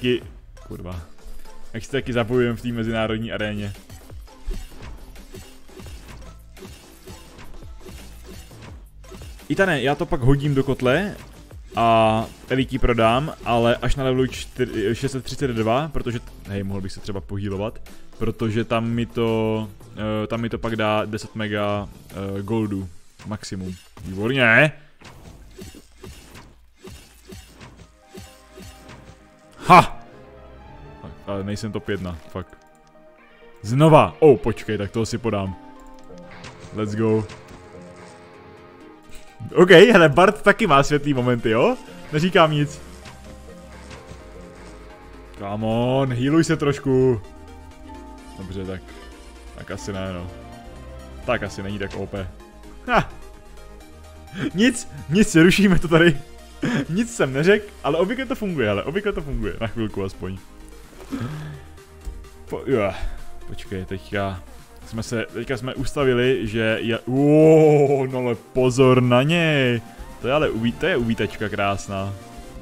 taky zapojujeme v té mezinárodní aréně. Itane, já to pak hodím do kotle a elití prodám, ale až na levelu 632, protože, hej, mohl bych se třeba pohýlovat, protože tam mi to pak dá 10 mega goldu maximum. Výborně! Ha! Ale nejsem top 1, fakt. Znova! Počkej, tak toho si podám. Let's go. OK, hele, Bart taky má světlý momenty, jo? Neříkám nic. Come on, healuj se trošku. Dobře, tak asi ne, no. Tak asi není tak OP. Ha. Nic, rušíme to tady. Nic jsem neřekl, ale obvykle to funguje, na chvilku aspoň. Počkej, teďka jsme ustavili, že je... no ale pozor na něj. To je uvítačka krásná.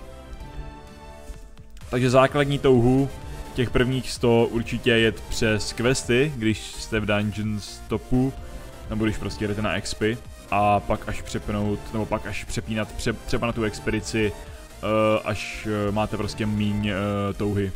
Takže základní touhu těch prvních 100 určitě jet přes questy, když jste v dungeon stopu, nebo když prostě jdete na expy. A pak až přepínat třeba na tu expedici, až máte prostě míň touhy.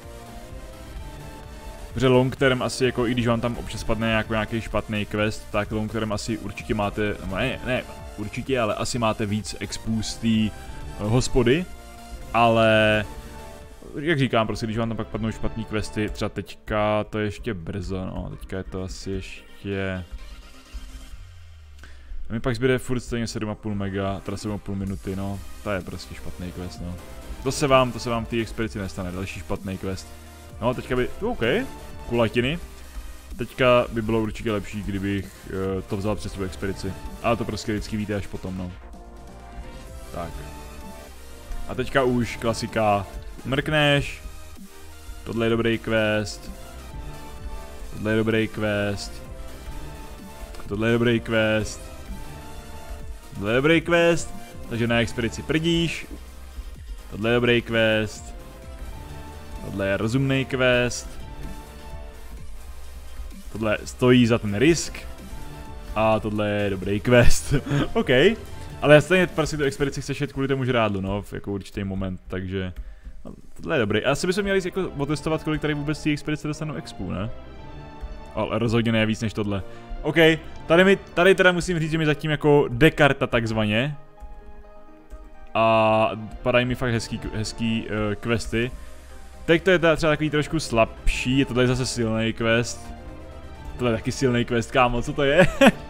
Protože long term asi jako, i když vám tam občas padne jako nějaký špatný quest, tak long term asi určitě máte, ne určitě, ale asi máte víc expů z té hospody, ale jak říkám, prostě když vám tam pak padnou špatný questy, třeba teďka to je ještě brzo, no, teďka je to asi ještě... A mi pak zbyde furt stejně 7,5 mega, teda 7,5 minuty, no, to je prostě špatný quest, no. To se vám v té expedici nestane, další špatný quest. No, teďka by, OK, kulatiny. Teďka by bylo určitě lepší, kdybych to vzal přes tu expedici. Ale to prostě vždycky víte až potom, no. Tak. A teďka už klasika, mrkneš. Tohle je dobrý quest. Tohle je dobrý quest. Tohle je dobrý quest. Tohle je dobrý quest, takže na expedici prdíš. Tohle je dobrý quest. Tohle je rozumný quest. Tohle stojí za ten risk. A tohle je dobrý quest. OK. Ale stejně prostě tu expedici chceš jet kvůli tomu žrádlu, no, v jako určitý moment, takže... No, tohle je dobrý. Asi bychom měli jako otestovat, kolik tady vůbec té expedice dostanou expů, ne? Ale rozhodně ne víc než tohle. OK, tady teda musím říct, že mi zatím jako dekarta takzvaně. A padají mi fakt hezký questy. Teď to je třeba takový trošku slabší, je tohle zase silný quest. Tohle je taky silný quest, kámo, co to je?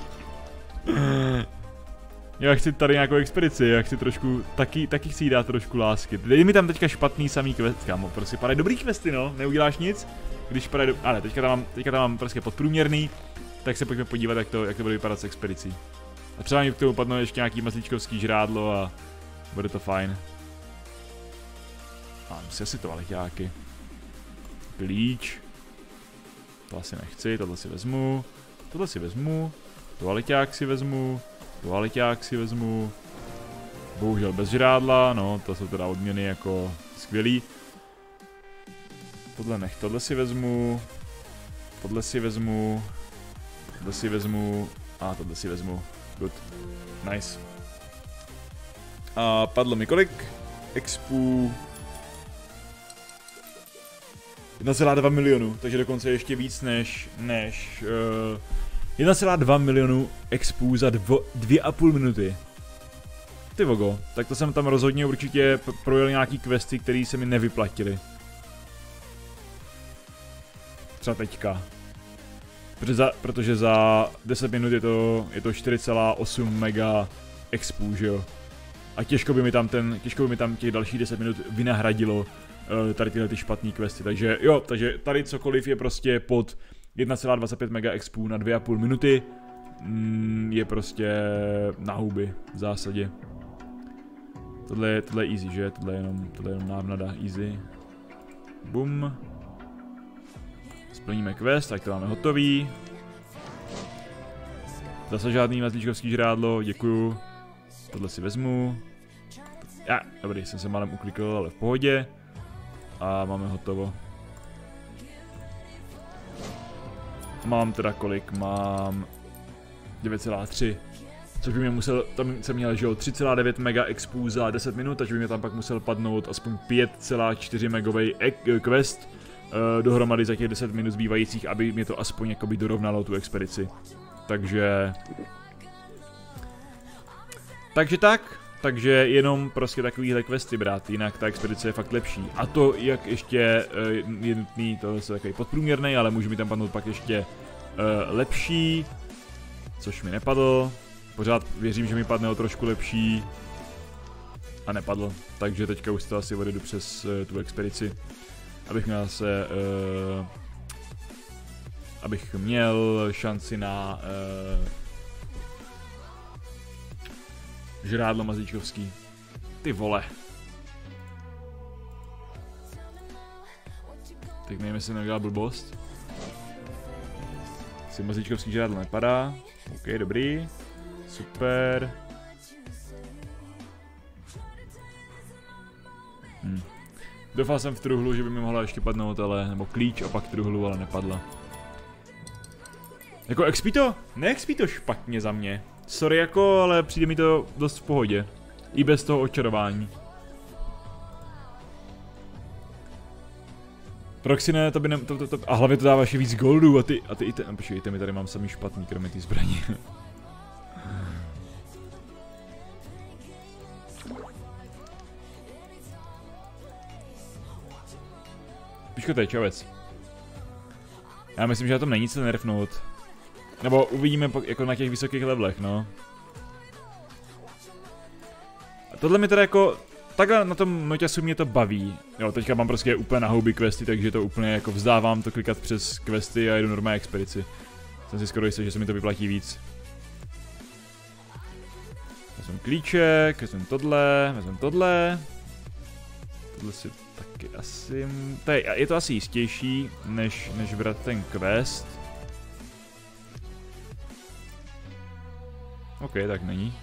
Já chci tady nějakou expedici, já chci trošku, taky chci jí dát trošku lásky. Dej mi tam teďka špatný samý quest, kámo, prostě padají dobrý questy, no, neuděláš nic. Když padají, ale teďka tam mám prostě podprůměrný, tak se pojďme podívat, jak to bude vypadat s expedicí. A třeba mi k tomu padnou ještě nějaký mazlíčkovský žrádlo a bude to fajn. Mám si asi toaleťáky. Klíč. To asi nechci, tohle si vezmu. Tohle si vezmu. Toaleťák si vezmu. Toaleťák si vezmu. Bohužel bez žrádla, no to jsou teda odměny jako skvělý. Tohle nech, tohle si vezmu. Tohle si vezmu. Tohle si vezmu. A tohle si vezmu. Good. Nice. A padlo mi kolik? Expů. 1,2 milionu, takže dokonce ještě víc než 1,2 milionu expů za 2,5 minuty. Ty vogo, tak to jsem tam rozhodně určitě projel nějaký questy, které se mi nevyplatily. Třeba teďka. Protože za 10 minut je to 4,8 mega expů, že jo. A těžko by mi tam těch dalších 10 minut vynahradilo tady tyhle ty špatný questy, takže jo, takže tady cokoliv je prostě pod 1,25 mega expů na 2,5 minuty je prostě na huby v zásadě. Tohle je easy, že? Tohle je jenom návnada easy. Bum. Splníme quest, tak to máme hotový. Zase žádný mazlíčkovský žrádlo, děkuju. Tohle si vezmu. Dobrý, jsem se málem uklikl, ale v pohodě. A máme hotovo. Mám teda kolik? Mám 9,3. Což by mě musel, tam jsem měl, že jo, 3,9 mega expů za 10 minut, takže by mě tam pak musel padnout aspoň 5,4 megovej quest dohromady za těch 10 minut zbývajících, aby mě to aspoň jakoby dorovnalo tu expedici. Takže takže jenom prostě takovýhle questy brát, jinak ta expedice je fakt lepší. A to, jak ještě je nutný, to je takový podprůměrný, ale může mi tam padnout pak ještě lepší, což mi nepadlo. Pořád věřím, že mi padne o trošku lepší a nepadlo, takže teďka už to asi odjedu přes tu expedici, abych měl se abych měl šanci na žrádlo mazlíčkovský. Ty vole. Tak nevím, jestli neudělal blbost. Si mazlíčkovský žrádlo nepadá. OK, dobrý. Super. Doufal jsem v truhlu, že by mi mohla ještě padnout, ale, nebo klíč a pak truhlu, ale nepadla. Jako XP to? Ne-XP to špatně za mě. Sorry jako, ale přijde mi to dost v pohodě. I bez toho očarování. Proxy to by ne... a hlavně to dává ještě víc goldů a ty počkejte, my tady mám samý špatný, kromě té zbraně. Piškote, čovec. Já myslím, že na tom není co nerfnout. Nebo uvidíme jako na těch vysokých levelech, no. A tohle mi teda jako... Takhle na tom noťasu mě to baví. Jo, teďka mám prostě úplně na houby questy, takže to úplně jako vzdávám to klikat přes questy a jedu normální expedici. Jsem si skoro jistý, že se mi to vyplatí víc. Vezmu klíček, vezmu tohle. Tohle si taky asi... Je to asi jistější, než brát ten quest. OK, tak není.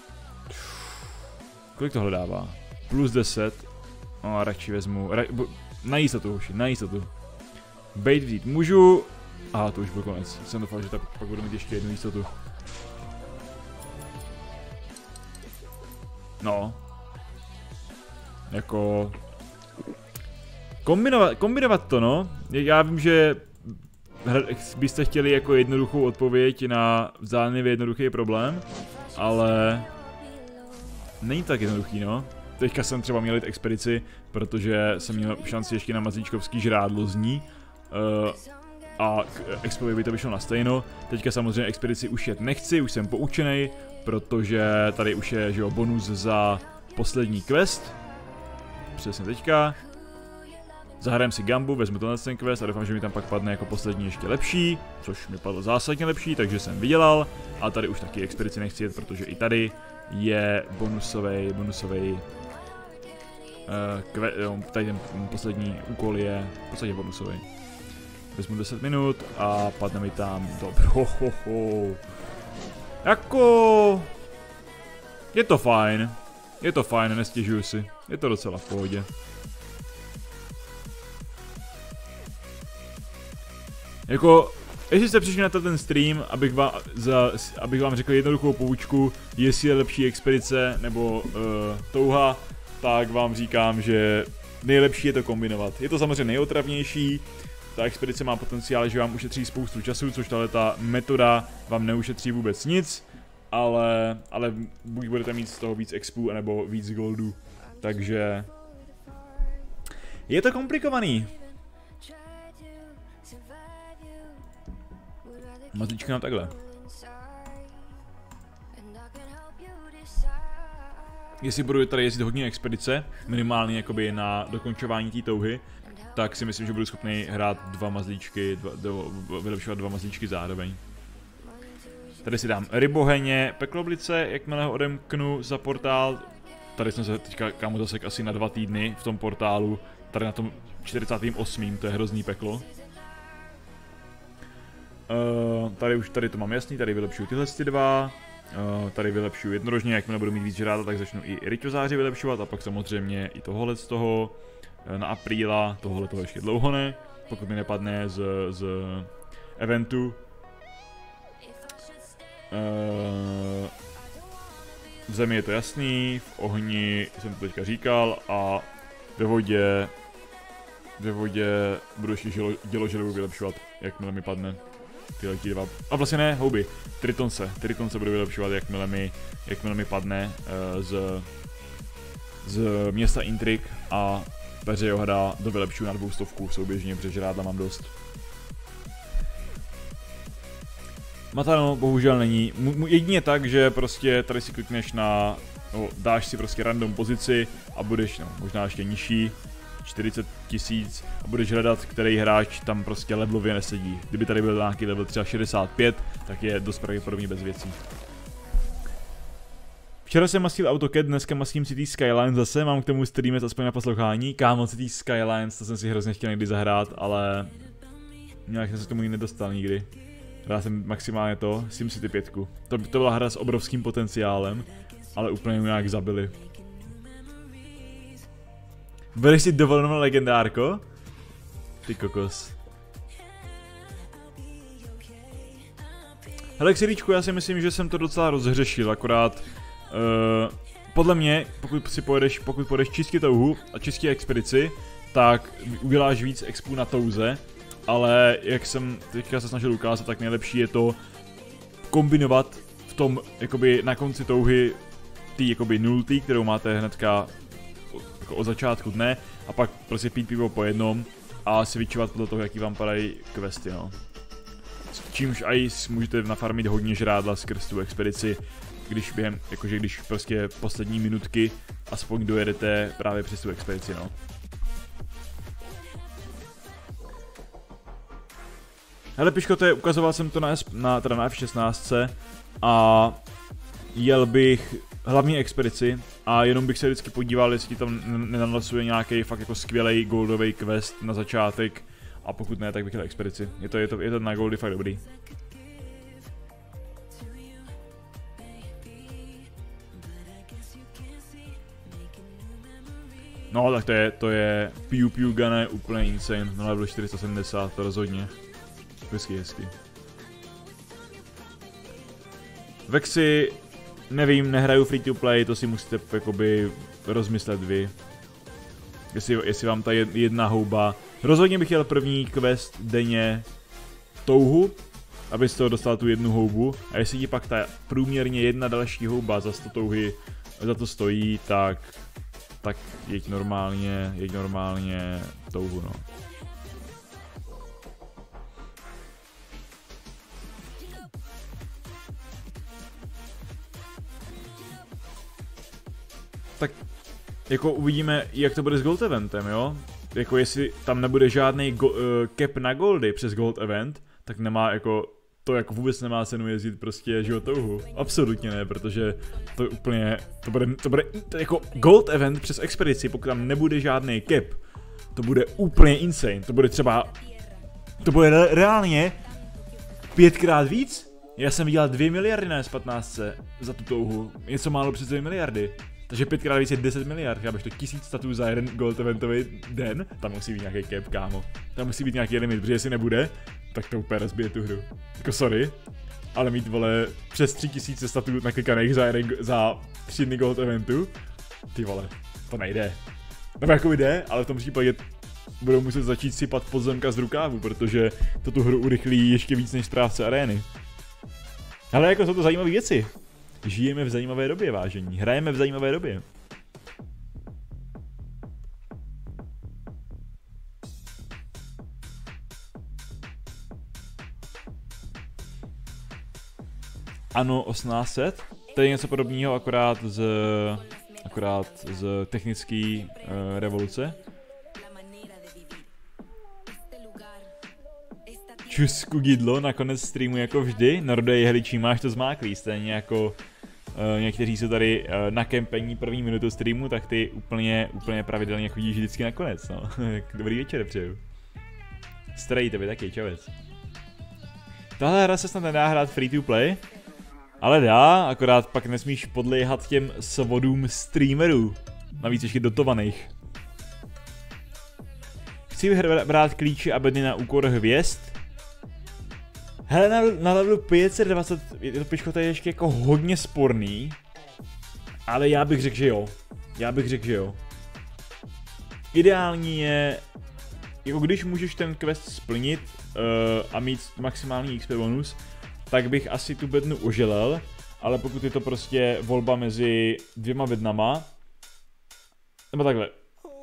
Kolik tohle dává? Plus 10. No a radši vezmu... Na jistotu, hoši, na jistotu. Bait vzít můžu... Aha, to už byl konec. Jsem doufal, že pak budu mít ještě jednu jistotu. No. Jako... Kombinovat to, no. Já vím, že byste chtěli jako jednoduchou odpověď na zdánlivě jednoduchý problém, ale není tak jednoduchý, no. Teďka jsem třeba měl jít expedici, protože jsem měl šanci ještě na mazlíčkovský žrádlo z ní a explovi by to vyšlo na stejno. Teďka samozřejmě expedici už jet nechci, už jsem poučený, protože tady už je, že jo, bonus za poslední quest. Přesně teďka. Zahrajeme si Gambu, vezmu ten quest a doufám, že mi tam pak padne jako poslední ještě lepší, což mi padlo zásadně lepší, takže jsem vydělal. A tady už taky expedici nechci jet, protože i tady je bonusový tady ten poslední úkol je v podstatě bonusový. Vezmu 10 minut a padne mi tam dobro. Jako... Je to fajn, nestěžuju si. Je to docela v pohodě. Jako, jestli jste přišli na ten stream, abych vám řekl jednoduchou poučku, jestli je lepší expedice nebo touha, tak vám říkám, že nejlepší je to kombinovat. Je to samozřejmě nejotravnější, ta expedice má potenciál, že vám ušetří spoustu času, což ta metoda vám neušetří vůbec nic, ale buď budete mít z toho víc expů, nebo víc goldů, takže je to komplikovaný. Mazlíčka nám takhle. Jestli budu tady jezdit hodně expedice, minimálně jakoby na dokončování té touhy, tak si myslím, že budu schopný hrát vylepšovat dva mazlíčky zároveň. Tady si dám ryboheně, pekloblice, jakmile ho odemknu za portál. Tady jsem se teďka kámo zasek asi na 2 týdny v tom portálu, tady na tom 48. To je hrozný peklo. Tady to mám jasný, tady vylepšuju tyhle dva. Tady vylepšuju jednorožně, jakmile budu mít víc žráda, tak začnu i ryťozáři vylepšovat a pak samozřejmě i tohle z toho na apríla, tohle toho ještě dlouho ne, pokud mi nepadne z eventu. V zemi je to jasný, v ohni jsem to teďka říkal a ve vodě budu ještě děložerovu vylepšovat, jakmile mi padne. Tyhle dva. A vlastně ne, houby. Tritonce budu vylepšovat, jakmile mi padne z města Intrik a peře johada do vylepšuju na 200 souběžně, protože žrádla mám dost. Matano bohužel není. Jedině tak, že prostě tady si klikneš dáš si prostě random pozici a budeš, možná ještě nižší, 40 000 a budeš hledat, který hráč tam prostě levelově nesedí. Kdyby tady byl nějaký level třeba 65, tak je dost pravděpodobně bez věcí. Včera jsem mastil AutoCAD, dneska masím City Skylines zase, mám k tomu streamet aspoň na poslouchání. Kámo, City Skylines, to jsem si hrozně chtěl někdy zahrát, ale nějak jsem se tomu nedostal nikdy. Hrál jsem maximálně to, SimCity 5. To byla hra s obrovským potenciálem, ale úplně mě nějak zabili. Bereš si dovolenou legendárko? Ty kokos. Hele, Xiríčku, já si myslím, že jsem to docela rozhřešil, akorát podle mě, pokud pojedeš čistě touhu a čistě expedici, tak uděláš víc expů na touze, ale jak jsem teďka se snažil ukázat, tak nejlepší je to kombinovat v tom, jakoby na konci touhy ty jakoby nultý, kterou máte hnedka jako od začátku dne, a pak prostě pít pivo po jednom a switchovat podle toho, jaký vám padají questy, no. Čímž aj můžete nafarmit hodně žrádla skrz tu expedici, když prostě poslední minutky aspoň dojedete právě přes tu expedici, no. Hele, Piškote, ukazoval jsem to na F16 a jel bych hlavní expedici a jenom bych se vždycky podíval, jestli tam nenalosuje nějaký fakt jako skvělej goldový quest na začátek, a pokud ne, tak bych jel expedici. Je to na goldy fakt dobrý. No, tak to je Pew Pew Gun je úplně insane, na level 470, to rozhodně. Hezky. Vexy, nevím, nehraju free to play, to si musíte jakoby rozmyslet vy. Jestli vám ta jedna houba. Rozhodně bych jel první quest denně touhu, abys toho dostal tu jednu houbu, a jestli ti pak ta průměrně jedna další houba za 100 touhy za to stojí, tak jeď normálně touhu, no. Tak jako uvidíme, jak to bude s Gold Eventem, jo? Jako jestli tam nebude žádný cap na goldy přes Gold Event, tak nemá jako, to jako vůbec nemá cenu jezdit prostě životouhu. Absolutně ne, protože to úplně, to bude jako Gold Event přes expedici, pokud tam nebude žádný cap, to bude úplně insane, to bude reálně 5krát víc. Já jsem vydělal 2 miliardy na S15 za tu touhu, něco málo přes 2 miliardy. Takže 5krát víc je 10 miliard, já bych to 1000 statů za jeden gold eventový den, tam musí být nějaký cap, kámo. Tam musí být nějaký limit, protože jestli nebude, tak to úplně rozbije tu hru. Jako sorry, ale mít, vole, přes 3000 statů naklikaných za 3 dny gold eventu, ty vole, to nejde. Nebo jako jde, ale v tom případě budou muset začít sypat podzemka z rukávu, protože to tu hru urychlí ještě víc než správce arény. Ale jako jsou to zajímavé věci. Žijeme v zajímavé době, vážení. Hrajeme v zajímavé době. Ano, 1800. To je něco podobného, akorát z technické revoluce. Čusku gidlo, nakonec streamu jako vždy. Narodej hličí, máš to zmáklý, stejně jako někteří jsou tady na kempení první minutu streamu, tak ty úplně pravidelně chodíš vždycky nakonec, no. Dobrý večer přeju. Starý tebe taky, čavec. Tahle hra se snad nedá hrát free to play, ale dá, akorát pak nesmíš podléhat těm svodům streamerů, navíc ještě dotovaných. Chci brát klíče a bedny na úkor hvězd. Hele, na levelu 520 je to Piško tady ještě jako hodně sporný, ale já bych řekl, že jo. Ideální je, jako když můžeš ten quest splnit a mít maximální XP bonus, tak bych asi tu bednu oželel, ale pokud je to prostě volba mezi 2 bednama, nebo takhle.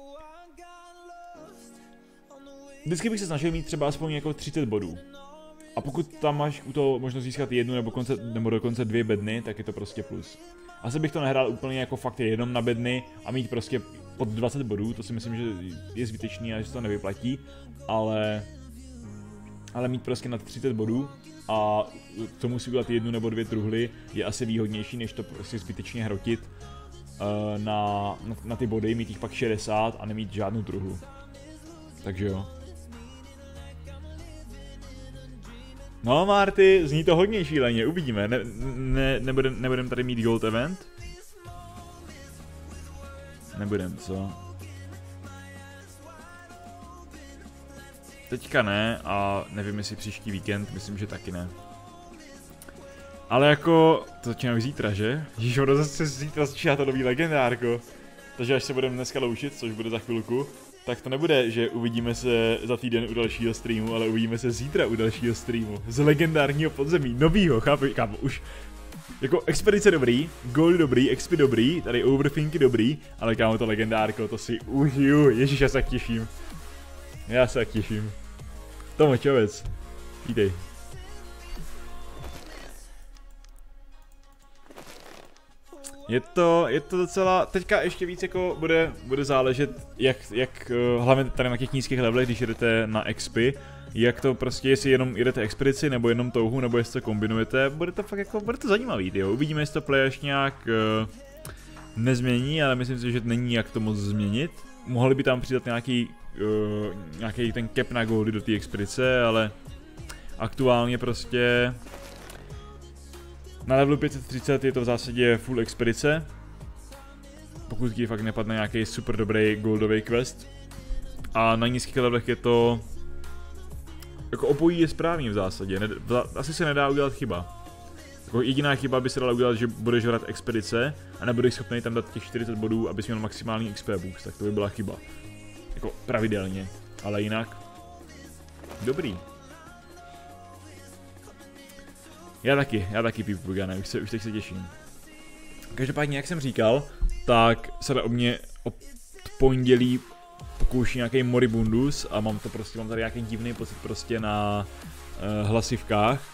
Vždycky bych se snažil mít třeba aspoň jako 30 bodů. A pokud tam máš u toho možnost získat jednu nebo dokonce 2 bedny, tak je to prostě plus. Asi bych to nehrál úplně jako fakt jenom na bedny a mít prostě pod 20 bodů, to si myslím, že je zbytečný a že se to nevyplatí, ale mít prostě nad 30 bodů a k tomu si udělat 1 nebo 2 truhly je asi výhodnější, než to prostě zbytečně hrotit na ty body, mít jich pak 60 a nemít žádnou truhlu. Takže jo. No Marty, zní to hodně šíleně, uvidíme, nebudem tady mít gold event? Nebudem, co? Teďka ne a nevím jestli příští víkend, myslím, že taky ne. Ale jako, to začíná už zítra, že? Ježiš, ono zase zítra začíná to nový legendárko. Takže až se budeme dneska loučit, což bude za chvilku, tak to nebude, že uvidíme se za týden u dalšího streamu, ale uvidíme se zítra u dalšího streamu. Z legendárního podzemí, novýho, chápu, už. Jako expedice dobrý, gold dobrý, expy dobrý, tady overthinky dobrý, ale kámo to legendárko, to si užiju, ježiš, já se tak těším. Já se tak těším. Tomo, čovec. Vítej. Je to docela, teďka ještě víc jako bude záležet, jak hlavně tady na těch nízkých levelech, když jedete na expy, jak to prostě, jestli jenom jedete expedici, nebo jenom touhu, nebo jestli to kombinujete, bude to fakt jako, bude to zajímavý, jo. Uvidíme, jestli to play ještě nějak nezmění, ale myslím si, že není jak to moc změnit. Mohli by tam přidat nějaký ten cap na goldy do té expedice, ale aktuálně prostě na levelu 530 je to v zásadě full expedice, pokud ti fakt nepadne nějaký super dobrý goldový quest. A na nízkých levelech je to jako obojí je správný v zásadě, asi se nedá udělat chyba. Jako jediná chyba by se dala udělat, že budeš hrát expedice a nebudeš schopný tam dát těch 40 bodů, abys měl maximální XP boost, tak to by byla chyba. Jako pravidelně, ale jinak dobrý. Já taky Pipu Gane, už teď se těším. Každopádně, jak jsem říkal, tak se o mě od pondělí pokouší nějaký moribundus a mám tady nějaký divný pocit prostě na hlasivkách.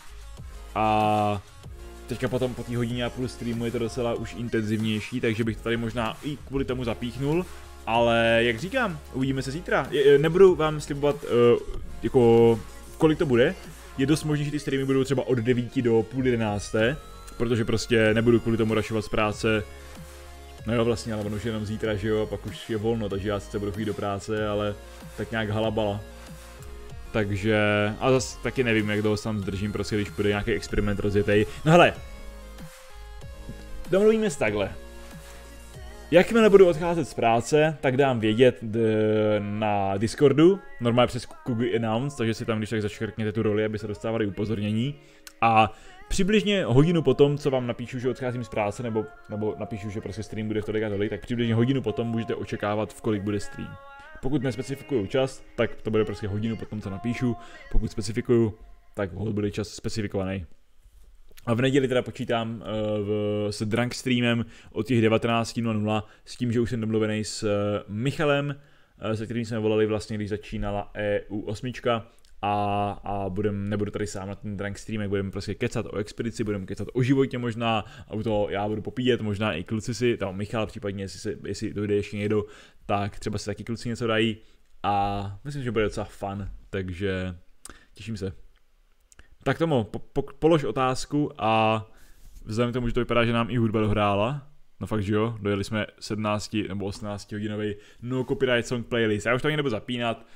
A teďka potom po té hodině a půl streamu je to docela už intenzivnější, takže bych to tady možná i kvůli tomu zapíchnul. Ale jak říkám, uvidíme se zítra. Nebudu vám slibovat jako kolik to bude. Je dost možné, že ty streamy budou třeba od 9 do půl 11, protože prostě nebudu kvůli tomu rushovat z práce. No jo vlastně, ale ono už jenom zítra, že jo, pak už je volno, takže já sice budu chodit do práce, ale tak nějak halabala. Takže, a zase taky nevím, jak dlouho se tam zdržím, prostě když bude nějaký experiment rozjetej. No hele, domluvíme se takhle. Jakmile budu odcházet z práce, tak dám vědět na Discordu, normálně přes Kugi Announce, takže si tam když tak zaškrtněte tu roli, aby se dostávali upozornění. A přibližně hodinu potom, co vám napíšu, že odcházím z práce, nebo napíšu, že prostě stream bude v tolik a tolik, tak přibližně hodinu potom můžete očekávat, v kolik bude stream. Pokud nespecifikuju čas, tak to bude prostě hodinu potom, co napíšu. Pokud specifikuju, tak bude čas specifikovaný. A v neděli teda počítám s drunk streamem od těch 19:00 s tím, že už jsem domluvený s Michalem, se kterým jsme volali vlastně, když začínala EU8 a nebudu tady sám na ten drunk stream, jak budeme prostě kecat o expedici, budeme kecat o životě možná, a u toho já budu popíjet, možná i kluci si, tam Michal případně, jestli dojde ještě někdo, tak třeba si taky kluci něco dají a myslím, že bude docela fun, takže těším se. Tak Tomo, polož otázku a vzhledem k tomu, že to vypadá, že nám i hudba dohrála, no fakt, že jo, dojeli jsme 17 nebo 18 hodinový no copyright song playlist, já už to ani nebudu zapínat,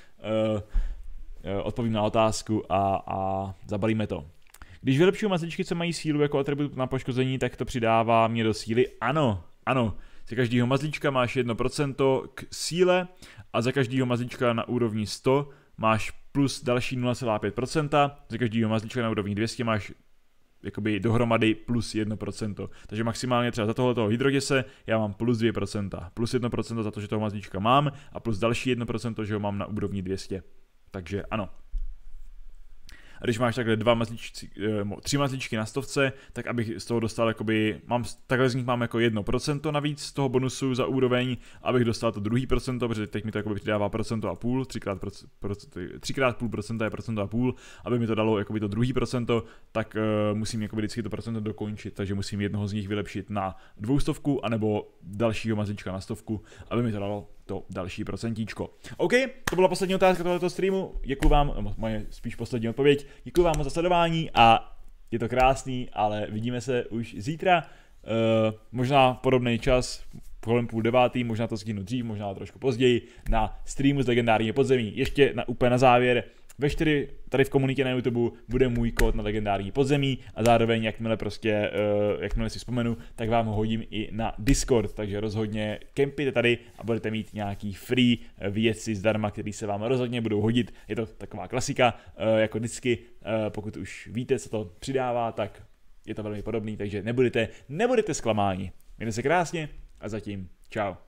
odpovím na otázku a zabalíme to. Když vylepšuju mazličky, co mají sílu jako atribut na poškození, tak to přidává mě do síly? Ano, za každýho mazlíčka máš 1% k síle a za každýho mazlíčka na úrovni 100 máš plus další 0,5%, za každýho mazlíčka na úrovni 200 máš jakoby dohromady plus 1%. Takže maximálně třeba za tohoto hydroděse já mám plus 2%, plus 1% za to, že toho mazlíčka mám a plus další 1%, že ho mám na úrovni 200. Takže ano. a když máš takhle 3 mazlíčky na 100, tak abych z toho dostal jakoby, takhle z nich mám jako 1% navíc z toho bonusu za úroveň, abych dostal to druhý procento, protože teď mi to jakoby přidává 1,5%, 3x půl procenta je 1,5%, aby mi to dalo jakoby to druhý procento, tak musím jakoby vždycky to procento dokončit, takže musím jednoho z nich vylepšit na 200, anebo dalšího mazlíčka na 100, aby mi to dalo to další procentíčko. OK, to byla poslední otázka tohoto streamu. Děkuji vám, moje spíš poslední odpověď. Děkuji vám za sledování a je to krásný, ale vidíme se už zítra. Možná podobný čas, kolem 8:30, možná to skinu dřív, možná trošku později, na streamu z legendárního podzemí. Ještě úplně na závěr, ve 4 tady v komunitě na YouTube bude můj kód na legendární podzemí a zároveň jakmile si vzpomenu, tak vám ho hodím i na Discord, takže rozhodně kempite tady a budete mít nějaký free věci zdarma, které se vám rozhodně budou hodit. Je to taková klasika, jako vždycky, pokud už víte, co to přidává, tak je to velmi podobný, takže nebudete zklamáni. Mějte se krásně a zatím čau.